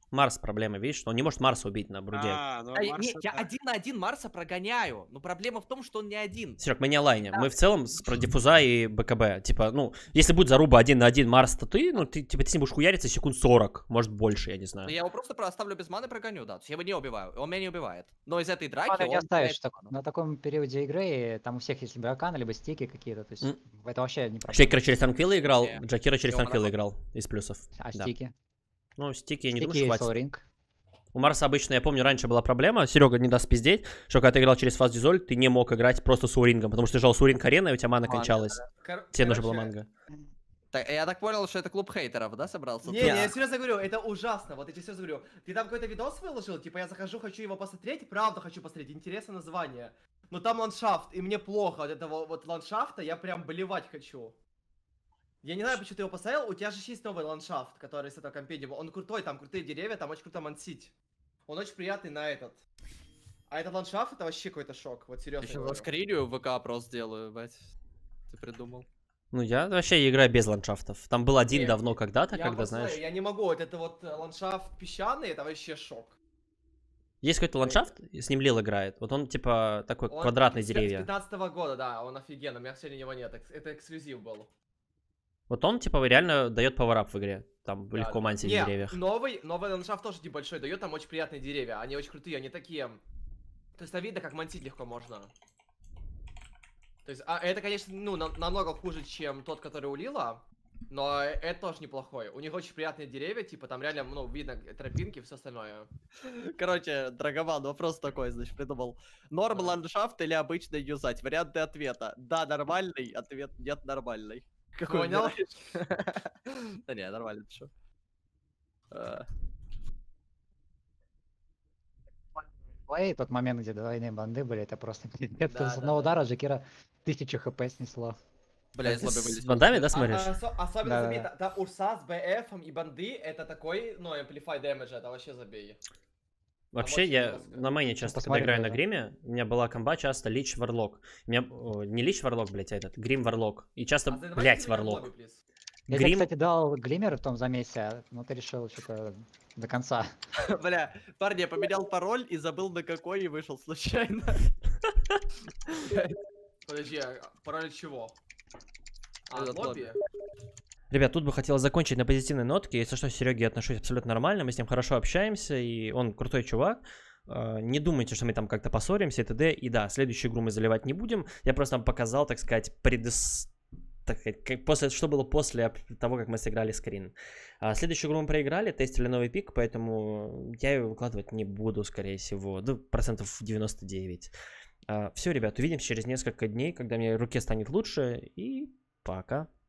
Марс проблема, видишь? Он не может Марса убить на бруде. Ну, А, Марс не, я это- 1 на 1 Марса прогоняю. Но проблема в том, что он не один. Серег, мы не онлайне. Мы в целом про диффуза и БКБ. Типа, ну, если будет заруба 1 на 1 Марс, то ты, ну, ты с ним будешь хуяриться секунд 40, может больше, я не знаю. Но я его просто оставлю без маны, прогоню, да. То есть я его не убиваю. Он меня не убивает. Но из этой драки Маны не он оставишь теряет ману. на таком периоде игры, там у всех есть либо арканы, либо стики какие-то, то есть это вообще не проблема. Шейкер через танквилла играл, Не. Джакира через И он танквилла работал. играл из плюсов. А Да. стики? Ну, стики я не думаю, Стики что и хватит. Soul Ring. У Марса обычно, я помню, раньше была проблема, Серега не даст пиздеть, что когда ты играл через фаз дизоль, ты не мог играть просто с урингом, потому что ты жал с уринг ареной, и у тебя мана Мана, кончалась. Тебе нужна была Короче, манга. Так, я так понял, что это клуб хейтеров, да, собрался? Не, я серьезно говорю, это ужасно. Вот я тебе серьезно говорю. Ты там какой-то видос выложил, типа я захожу, хочу его посмотреть, правда хочу посмотреть, интересное название. Но там ландшафт, и мне плохо от этого вот ландшафта, я прям болевать хочу. Я не знаю, почему ты его поставил, у тебя же есть новый ландшафт, который с этого компедиума. Он крутой, там крутые деревья, там очень круто мансить. Он очень приятный на этот. А этот ландшафт, это вообще какой-то шок, вот серьезно Еще говорю. скриню ВК опрос сделаю, бать. Ты придумал. Ну, я вообще играю без ландшафтов. Там был один Не, давно когда-то, Я когда, посмотрю, знаешь... я не могу, вот это вот ландшафт песчаный, это вообще шок. Есть какой-то ландшафт, с ним Лил играет. Вот он, типа, такой Он квадратный с деревья. 15-го года, да, он офигенный, у меня, кстати, него нет, это эксклюзив был. Вот он, типа, реально дает пауэрап в игре. Там Да, легко да. мансить в Не, деревьях. новый ландшафт тоже небольшой дает, там очень приятные деревья, они очень крутые, они такие... То есть там видно, как мансить легко можно. То есть, это, конечно, ну, намного хуже, чем тот, который у Лила, но это тоже неплохой. У них очень приятные деревья, типа, там реально, ну, видно тропинки и все остальное. Короче, Драгоман, вопрос такой, значит, придумал. Норм Да. ландшафт или обычно юзать? Варианты ответа. Да, нормальный, ответ нет, нормальный. Какой Понял? выбираешь? Да не, нормально, ты шо. Плей, тот момент, где двойные банды были, это просто пиздец. Да, С да, одного да. удара Джакира 1000 хп снесло. Бля, Ты если бы с бандами, да, смотришь? Особенно Да, забей, да. там Урса с БФ и банды, это такой, ну, amplify damage, это вообще забей. Вообще, очень я жестко. на мейне часто, когда посмотрим играю на даже. гриме, у меня была комба часто Лич Варлок. У меня, не Лич Варлок, блядь, а этот, Грим Варлок. И часто, блядь, Варлок. Я тебе, Грим, кстати, дал глиммер в том замесе, но ты решил что-то до конца. Бля, парни, я поменял пароль и забыл на какой и вышел случайно. Подожди, пароль чего? Этот лобби? ребят, тут бы хотелось закончить на позитивной нотке. Если что, к Сереге я отношусь абсолютно нормально, мы с ним хорошо общаемся, и он крутой чувак. Не думайте, что мы там как-то поссоримся и т.д. И да, следующую игру мы заливать не будем. Я просто вам показал, так сказать, что было после того, как мы сыграли скрин. Следующую игру мы проиграли, тестили новый пик, поэтому я ее выкладывать не буду, скорее всего. Ну, процентов 99. Все, ребят, увидимся через несколько дней, когда мне руке станет лучше. И пока.